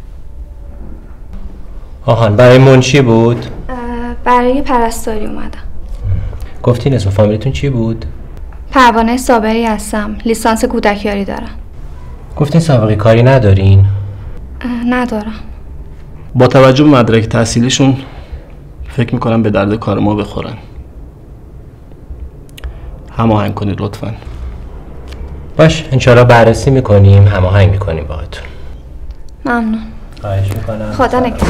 [SPEAKER 17] آهان برای منشی بود؟
[SPEAKER 13] اه، برای پرستاری اومدم.
[SPEAKER 17] گفتین اسم فامیلیتون چی بود؟
[SPEAKER 13] پروانه صابری هستم، لیسانس کودکیاری دارم.
[SPEAKER 17] گفتین سابقه کاری ندارین؟
[SPEAKER 13] اه، ندارم.
[SPEAKER 16] با توجه به مدرک تحصیلیشون فکر میکنم به درد کار ما بخورن. هماهنگ کنید لطفاً.
[SPEAKER 17] باش انشالله بررسی میکنیم، هماهنگ میکنیم باهاتون.
[SPEAKER 13] ممنون.
[SPEAKER 17] خواهش میکنم.
[SPEAKER 13] خدا نگهدار.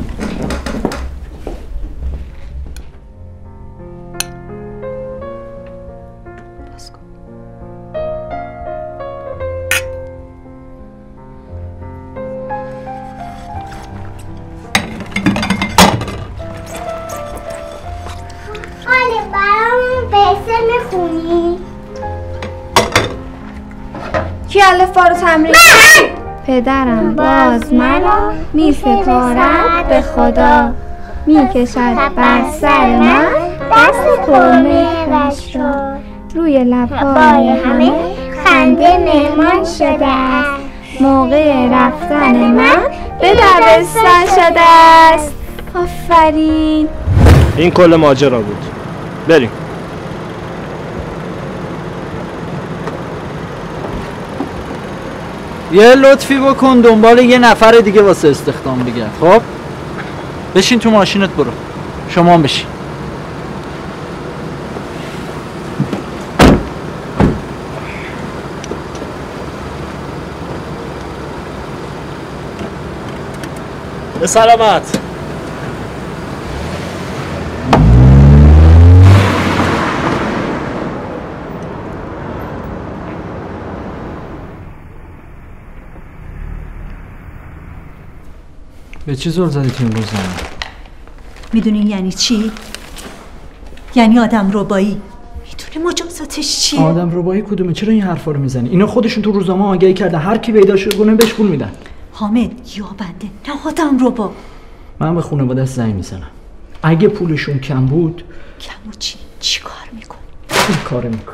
[SPEAKER 5] خاله برامون قصه میخونی؟
[SPEAKER 13] کی الفبا رو تمرین؟ پدرم باز مرا می سپارد به خدا، می کشد بر سر من دست پرمهرش را، روی لبهای همه خنده مهمان شده است، موقع رفتن من به دبستان شده است. آفرین.
[SPEAKER 16] این کل ماجرا بود. بریم.
[SPEAKER 3] یه لطفی بکن دنبال یه نفر دیگه واسه استخدام دیگه. خب بشین تو ماشینت برو. شما هم بشین.
[SPEAKER 16] به سلامت.
[SPEAKER 3] به چی زل زدی تو این روزنامه؟
[SPEAKER 2] میدونین یعنی چی؟ یعنی آدم ربایی. میدونی مجازاتش چیه؟
[SPEAKER 3] آدم ربایی کدومه؟ چرا این حرفا رو میزنی؟ اینا خودشون تو روزنامه آگهی کردن، هر کی پیدا شده گونه بهش پول میدن.
[SPEAKER 2] حامد یا بنده نه آدم ربا.
[SPEAKER 3] من به خانواده زنگ میزنم. اگه پولشون کم بود
[SPEAKER 2] کم و چی؟ چی کار میکنی؟
[SPEAKER 3] این کار میکنم.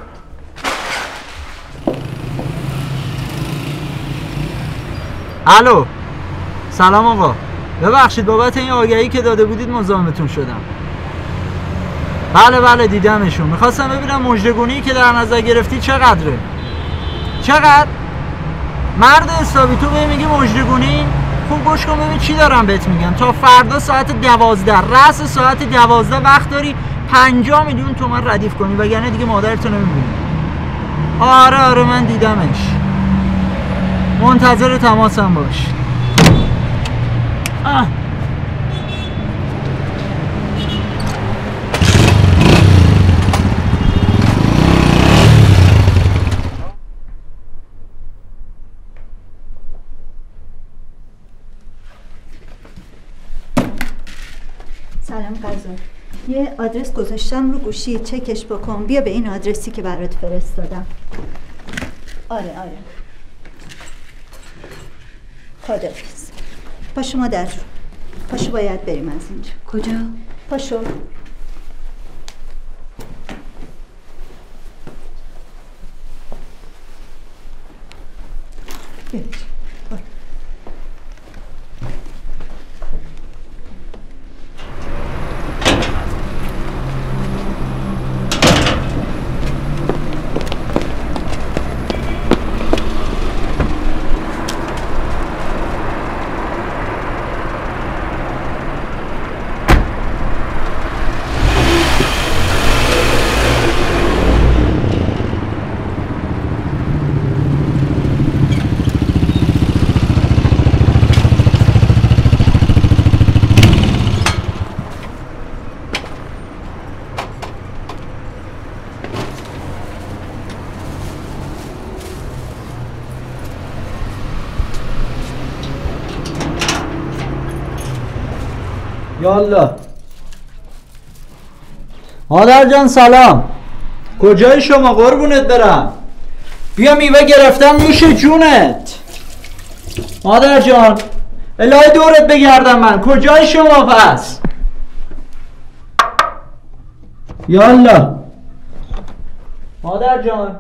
[SPEAKER 3] الو سلام آقا، ببخشید بابت این آگهی که داده بودید مزاحمتون شدم. بله بله دیدمشون. میخواستم ببینم مژدگونی که در نظر گرفتی چقدره. چقدر؟ مرد حسابی تو به میگی مژدگونی؟ خوب گوش کن ببین چی دارم بهت میگم. تا فردا ساعت دوازده رأس ساعت دوازده وقت داری پنجاه میلیون تومن ردیف کنی، وگرنه دیگه مادرتو نمیبینی. آره آره من دیدمش. منتظر تماسم باش. آه.
[SPEAKER 2] سلام قزل. یه آدرس گذاشتم رو گوشی، چکش بکن. بیا به این آدرسی که برات فرستادم. آره آره. خداحافظ. پاشو مادر جون. پاشو باید بریم از اینجا.
[SPEAKER 19] کجا؟
[SPEAKER 2] پاشو. بریم.
[SPEAKER 3] یالا مادر جان سلام. کجای شما قربونت برم؟ بیا میوه گرفتم نوش جونت. مادر جان الهی دورت بگردم من. کجای شما پس؟ یالا مادر جان.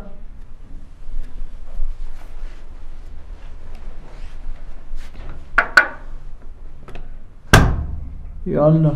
[SPEAKER 3] یالا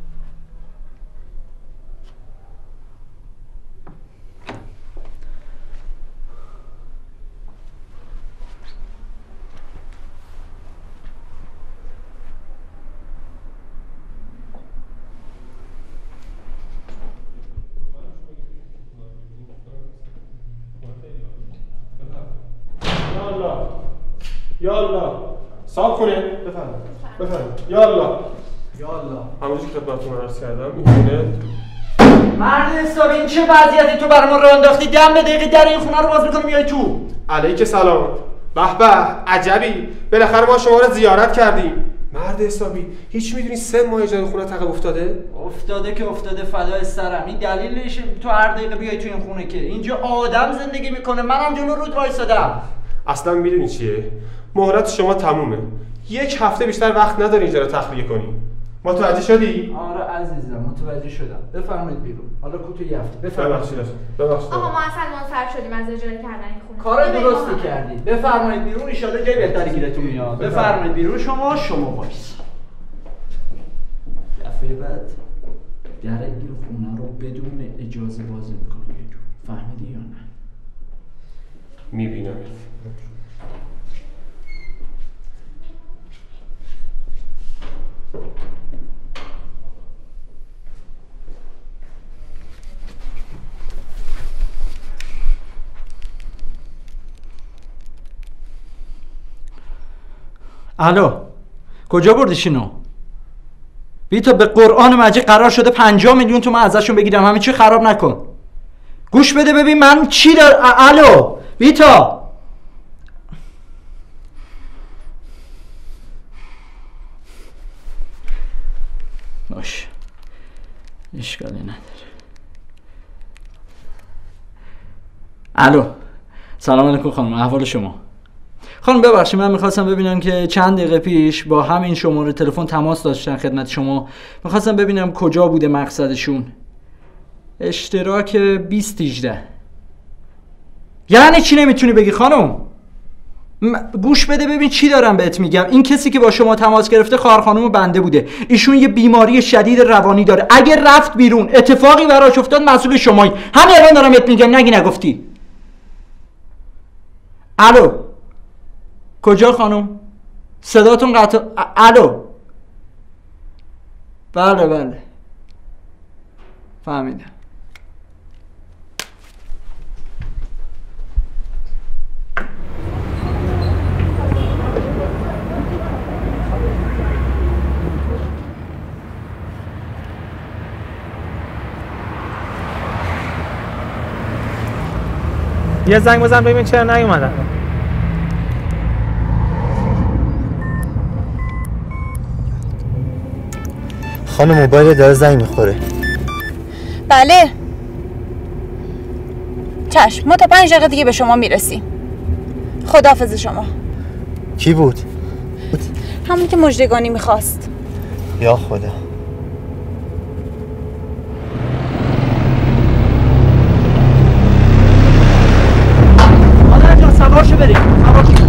[SPEAKER 4] یالا صاحب خونه بفرمایید بفرمایید. یالا یالا همونجوری که خدمتتون عرض کردم این خونه.
[SPEAKER 3] مرد حسابی این چه وضعیتی تو برامون راه انداختی؟ دم به دقیقه در این خونه رو باز می‌کنی میای تو.
[SPEAKER 4] علیک سلام. به به عجبی، بالاخره ما شما رو زیارت کردیم. مرد حسابی هیچ میدونی سه ماه اجاره خونه عقب افتاده؟
[SPEAKER 3] افتاده که افتاده فدای سرم. این دلیلش تو هر دقیقه بیای تو این خونه که اینجا آدم زندگی میکنه. منم جلو رود وایسادم.
[SPEAKER 4] اصلا میدونی چیه؟ مهلت شما تمومه. یک هفته بیشتر وقت نداری اینجا رو تخلیه کنی. متوجه شدی؟
[SPEAKER 3] آره عزیزم متوجه شدم. بفرمایید بیرون. حالا کوتو یه هفته. بفرمایید.
[SPEAKER 4] ببخشید ببخشید.
[SPEAKER 7] آقا ما اصلا منصرف شدیم از اجاره کردن این خونه.
[SPEAKER 3] کار درستی کردید. بفرمایید بیرون. ان شاء الله جای بهتری گیرتون میاد. بفرمایید بیرون. شما شما وایس. دفعه بعد در این خونه رو بدون اجازه باز می‌کنید. فهمیدی یا نه؟
[SPEAKER 4] میبینم.
[SPEAKER 3] الو کجا بردیش اینو؟ بیتا به قرآن مجید قرار شده پنجاه میلیون تومان ازشون بگیرم. همه چی خراب نکن. گوش بده ببین من چی دار. الو بیتا باش اشکالی نداره. الو سلام علیکم خانم، احوال شما؟ خانم ببخشید من میخواستم ببینم که چند دقیقه پیش با همین شماره تلفن تماس داشتن خدمت شما. میخواستم ببینم کجا بوده مقصدشون. اشتراک بیست هجده. یعنی چی نمیتونی بگی خانم؟ گوش بده ببین چی دارم بهت میگم. این کسی که با شما تماس گرفته خواهر خانم بنده بوده. ایشون یه بیماری شدید روانی داره. اگه رفت بیرون اتفاقی براش افتاد مسئول شمایی. همین الان دارم بهت میگم نگی نگفتی. الو کجا خانم؟ صداتون قطع. الو بله بله فهمیدم.
[SPEAKER 15] یه زنگ بزن ببین چرا نیومدن.
[SPEAKER 6] خانم موبایل داره زنگ میخوره.
[SPEAKER 21] بله چشم ما تا پنج دقیقه دیگه به شما میرسیم. خداحافظ شما.
[SPEAKER 6] کی بود؟
[SPEAKER 21] همون که مژدگانی میخواست.
[SPEAKER 6] یا خدا.
[SPEAKER 3] مادر جان سوار شو بریم. سوار شو.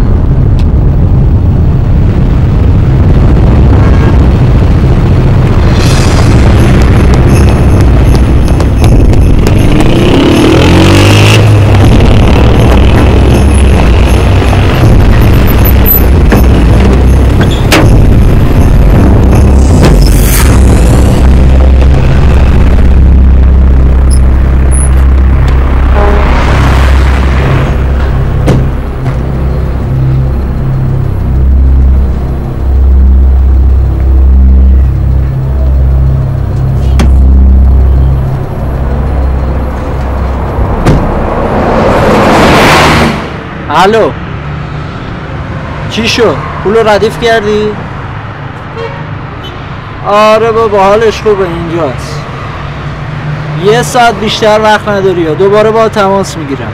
[SPEAKER 3] الو چی شد؟ پولو ردیف کردی؟
[SPEAKER 11] آره بابا حالش خوبه اینجاست. یه ساعت بیشتر وقت نداری یا دوباره با تماس میگیرم.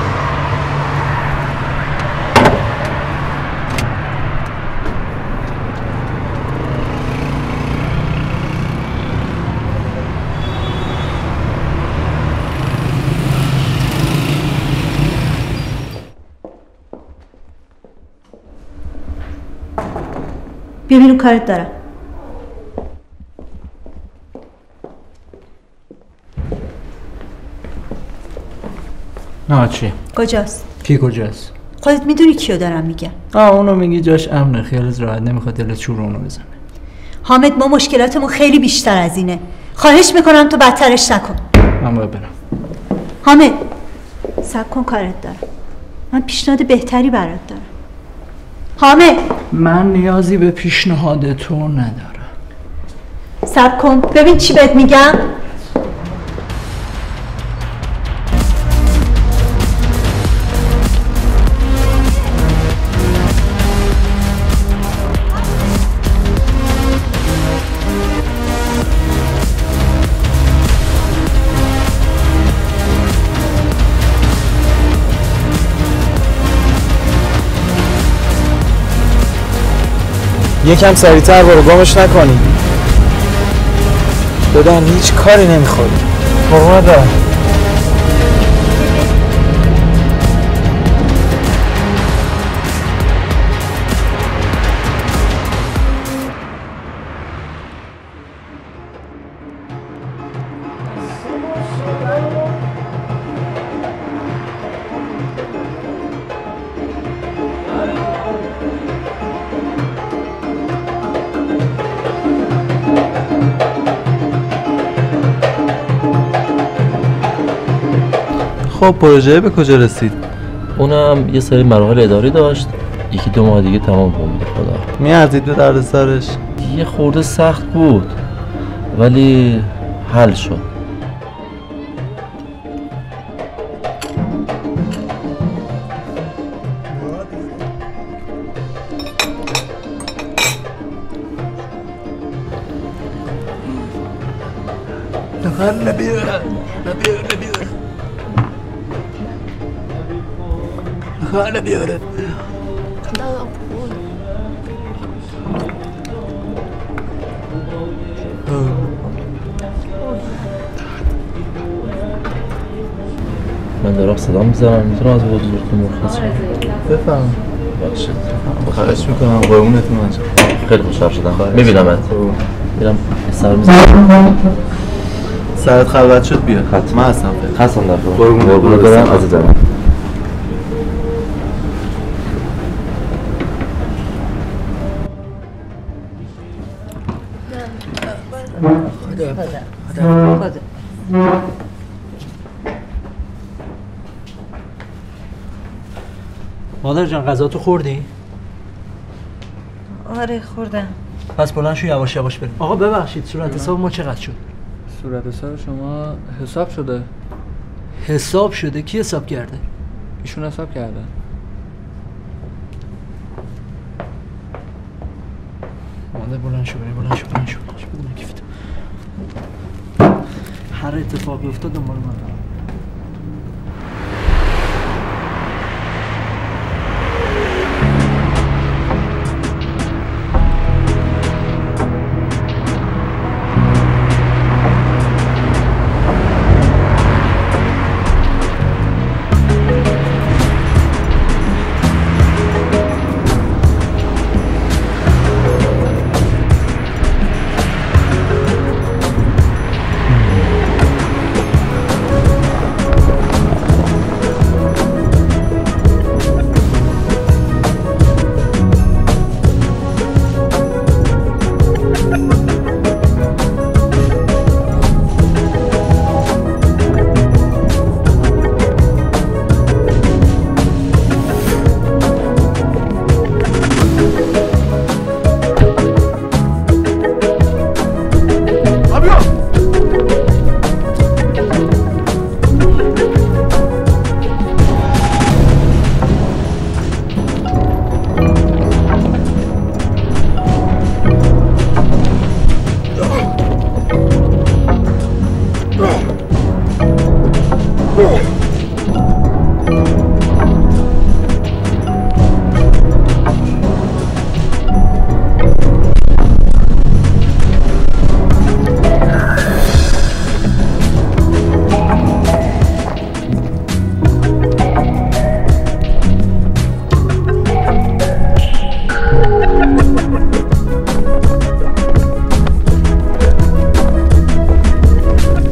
[SPEAKER 2] بیا بیرون کارت دارم.
[SPEAKER 11] نه چی؟
[SPEAKER 2] کجاست؟
[SPEAKER 11] کی کجاست؟
[SPEAKER 2] خودت میدونی کیو دارم میگم.
[SPEAKER 11] آه اونو میگی جاش امنه، خیالت راحت، نمیخواد دلت شور اونو بزنه.
[SPEAKER 2] حامد ما مشکلاتمون خیلی بیشتر از اینه. خواهش میکنم تو بدترش نکن.
[SPEAKER 11] من باید برم.
[SPEAKER 2] حامد صبر کن کارت دارم. من پیشنهاد بهتری برات دارم. حامد
[SPEAKER 11] من نیازی به پیشنهاد تو ندارم.
[SPEAKER 2] صبر کن ببین چی بهت میگم.
[SPEAKER 11] یکم سریعتر برو، گمش نکنی. بدن هیچ کاری نمیخوری. قربونت برم.
[SPEAKER 6] خب پروژه به کجا رسید؟
[SPEAKER 14] اونم یه سری مراحل اداری داشت، یکی دو ماه دیگه تمام بود. خدا
[SPEAKER 6] میارزید به دردسرش؟
[SPEAKER 14] یه خورده سخت بود ولی حل شد.
[SPEAKER 11] نبیاره نبیاره نبیاره خانه بیاره.
[SPEAKER 14] من دارم صدا میزنم، میتونم از حضورتون مرخص شم؟
[SPEAKER 6] بفهم.
[SPEAKER 14] بخشید
[SPEAKER 6] خواهش میکنم. قربونتون انجام.
[SPEAKER 14] خیلی خوشحال شدم. میبینمت. میرم سر میزنم.
[SPEAKER 6] سرت خلوت شد بیا. حتما هستم.
[SPEAKER 14] هستم در خود.
[SPEAKER 6] قربونت برم
[SPEAKER 14] عزیزم.
[SPEAKER 11] مادر جان غذا تو خوردی؟
[SPEAKER 18] آره خوردم.
[SPEAKER 11] پس بلند شو یواش یواش بریم. آقا ببخشید صورت حساب ما چقدر شد؟
[SPEAKER 10] صورت حساب شما حساب شده.
[SPEAKER 11] حساب شده؟ کی حساب کرده؟
[SPEAKER 10] ایشون حساب کرده.
[SPEAKER 11] مادر بلند شو بریم، بلند شو بلند شو بلند شو بدون کیفت. هر اتفاقی افتاد دنبال من برم.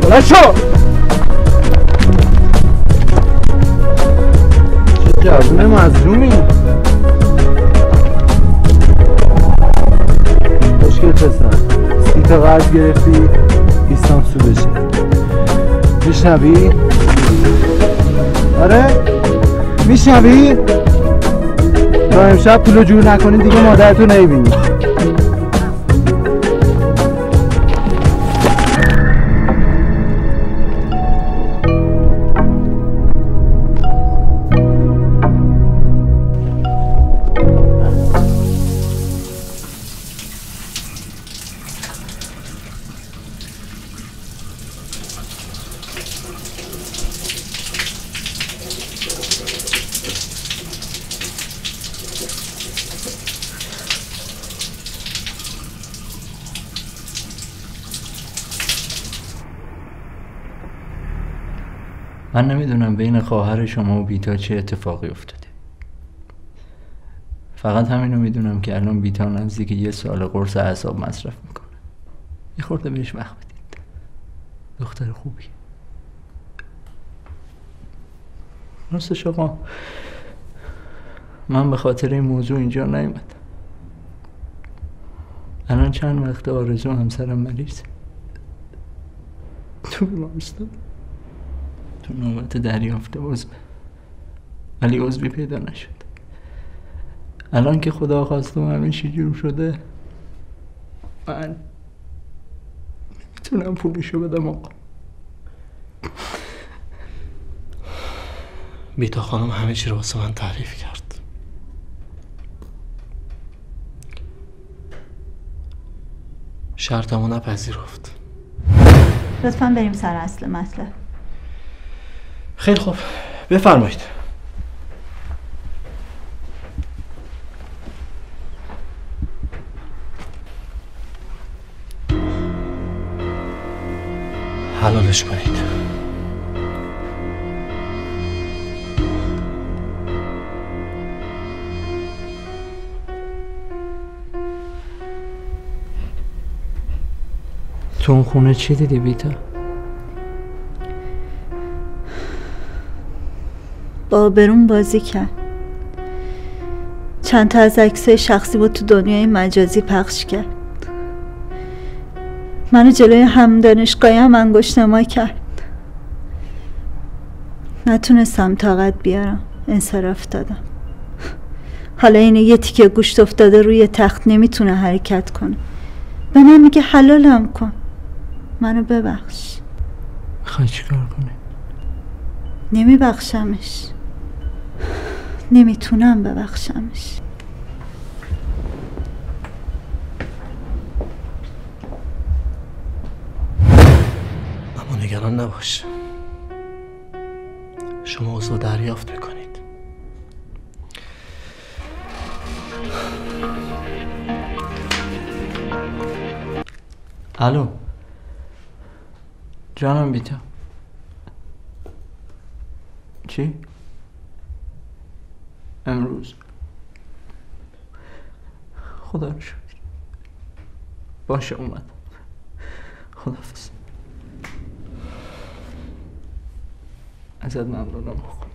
[SPEAKER 16] بلند شو. چه جوون مظلومی. مشکل پسر سیت قرض گرفتی ایستان سودشه. میشنوی؟ آره؟ میشنوی؟ تا امشب پولو جور نکنی دیگه مادرتو نمیبینی.
[SPEAKER 11] من نمیدونم بین خواهر شما و بیتا چه اتفاقی افتاده. فقط همینو میدونم که الان بیتا نزدیک یه سال قرص اعصاب مصرف میکنه. یه خورده بهش وقت بدید. دختر خوبیه. راستش آقا من به خاطر این موضوع اینجا نیومدم. الان چند وقت آرزو همسرم مریضه. تو بیمارستان تو نوبت دریافت عضو، ولی عضوی پیدا نشد. الان که خدا خواسته و همه چی جور شده من میتونم پولشو بدم آقا.
[SPEAKER 16] بیتا خانم همه چی رو واسه من تعریف کرد. شرطمو نپذیرفت.
[SPEAKER 2] لطفاً بریم سر اصل مطلب.
[SPEAKER 16] خیلی خوب بفرمایید. حلالش کنید.
[SPEAKER 11] تو اون خونه چی دیدی بیتا؟
[SPEAKER 2] با برون بازی کرد. چند تا از عکسای شخصی با تو دنیای مجازی پخش کرد. منو جلوی هم دانشگاهی هم انگشت نما کرد. نتونستم طاقت بیارم، انصراف دادم. حالا اینه یه تیکه گوشت افتاده روی تخت نمیتونه حرکت کنه. به من میگه حلالم کن، منو ببخش.
[SPEAKER 11] میخوای چیکار کنی؟
[SPEAKER 2] نمیبخشمش، نمیتونم ببخشمش.
[SPEAKER 16] اما نگران نباش، شما عضو دریافت میکنید.
[SPEAKER 11] الو جانم بیتا. چی؟ امروز خدا رو شکر. باشه اومد. خداحافظ. ازت ممنونم.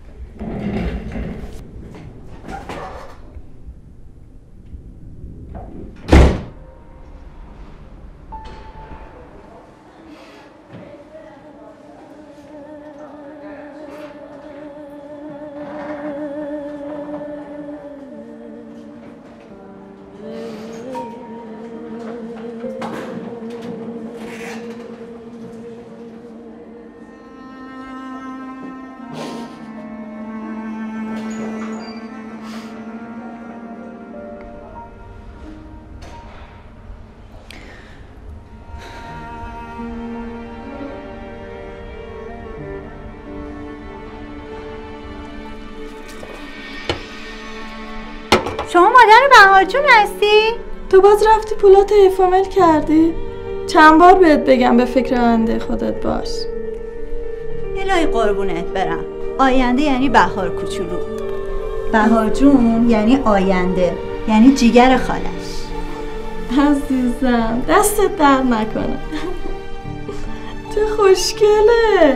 [SPEAKER 2] شما مادر بهار جون هستی؟
[SPEAKER 8] تو باز رفتی پولات ایفامل کردی؟ چند بار بهت بگم به فکر آینده خودت باش.
[SPEAKER 2] الهی قربونت برم. آینده یعنی بهار کوچولو. بهار جون یعنی آینده، یعنی جیگر خالش.
[SPEAKER 8] عزیزم دستت درد نکنه. چه خوشگله.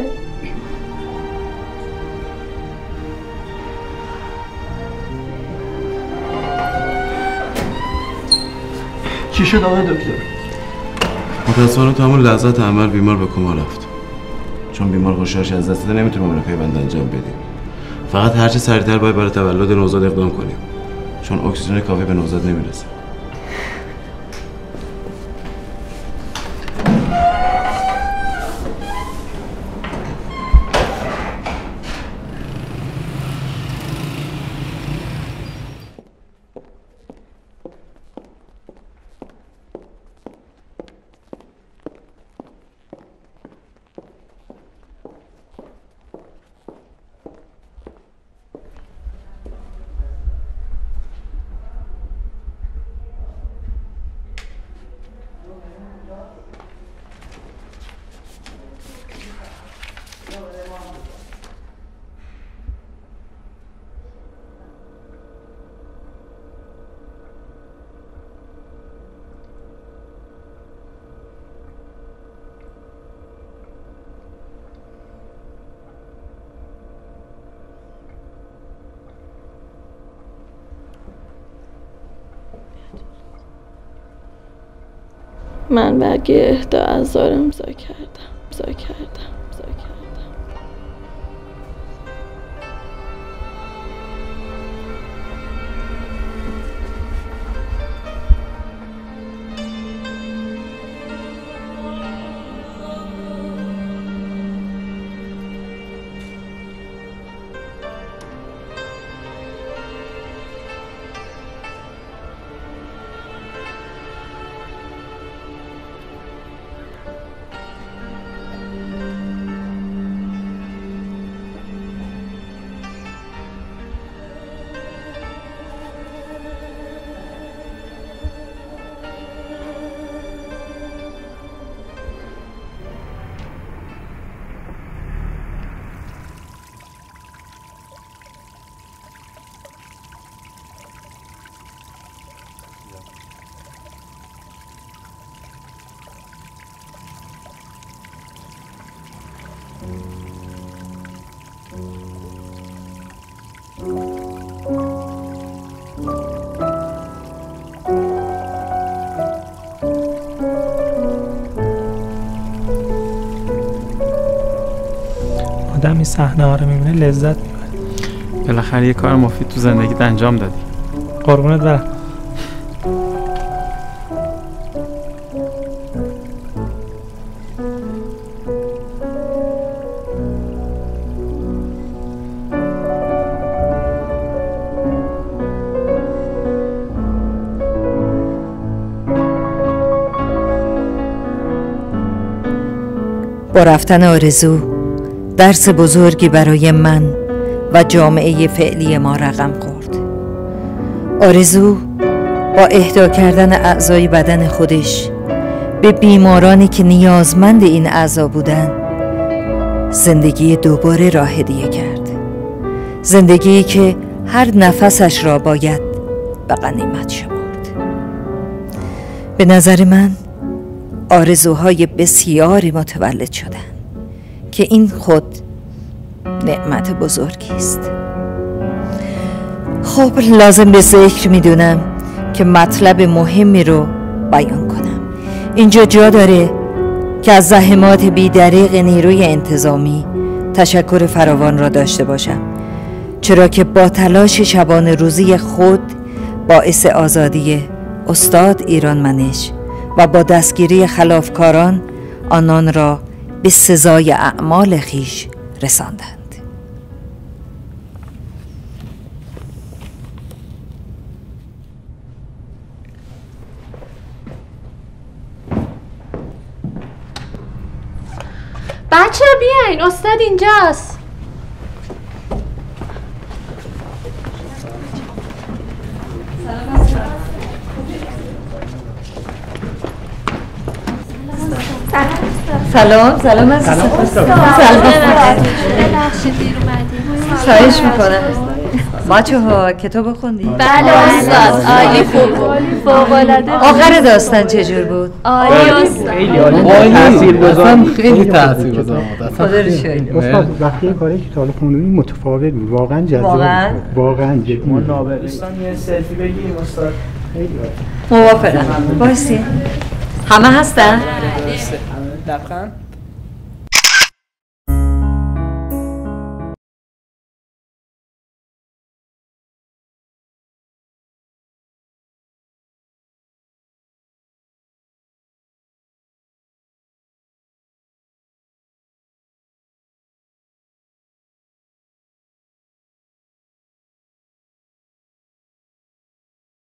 [SPEAKER 12] چی شد آقای دکتر؟
[SPEAKER 22] متاسفانه تا همون لحظات عمل بیمار به کما رفت. چون بیمار هوشیارش از دست داده نمیتونیم عمل پیوند انجام بدیم. فقط هرچه سریعتر باید برای تولد نوزاد اقدام کنیم. چون اکسیژن کافی به نوزاد نمیرسه.
[SPEAKER 8] من برگه اهدا اعضا رو امضا کردم امضا کردم امضا کردم.
[SPEAKER 15] آدم این صحنه ها رو میبینه لذت میبره.
[SPEAKER 10] بالاخره یه کار مفید تو زندگیت انجام دادی.
[SPEAKER 15] قربونت برم.
[SPEAKER 18] با رفتن آرزو درس بزرگی برای من و جامعه فعلی ما رقم خورد. آرزو با اهدا کردن اعضای بدن خودش به بیمارانی که نیازمند این اعضا بودن زندگی دوباره راه هدیه کرد. زندگی که هر نفسش را باید به غنیمت شمرد. به نظر من آرزوهای بسیاری متولد شدن که این خود نعمت بزرگی است. خب لازم به ذکر میدونم که مطلب مهمی رو بیان کنم. اینجا جا داره که از زحمات بی‌دریغ نیروی انتظامی تشکر فراوان را داشته باشم، چرا که با تلاش شبانه روزی خود باعث آزادی استاد ایرانمنش و با دستگیری خلافکاران آنان را به سزای اعمال خویش رساندند.
[SPEAKER 7] بچه بیاین، استاد اینجاست.
[SPEAKER 18] سلام سلام عزیزم.
[SPEAKER 7] سلام استاد. ببخشید دیر اومدیم.
[SPEAKER 18] خواهش میکنم. بچه ها کتاب خوندی؟
[SPEAKER 9] بله استاد، عالی خوب فوق‌العاده.
[SPEAKER 18] آخر داستان چجور بود؟
[SPEAKER 9] عالی استاد.
[SPEAKER 20] خیلی عالی، تاثیرگذار، خیلی تاثیرگذار.
[SPEAKER 18] خدا رو شکر.
[SPEAKER 23] استاد وقتی کاری که تا خوندیم متفاوت بود، واقعا جذاب بود.
[SPEAKER 18] واقعا
[SPEAKER 23] واقعا جدی.
[SPEAKER 3] ما نابلستان یه سلفی بگیریم استاد. خیلی
[SPEAKER 18] موافقم. وایسی. همه هستن؟
[SPEAKER 3] لبخند.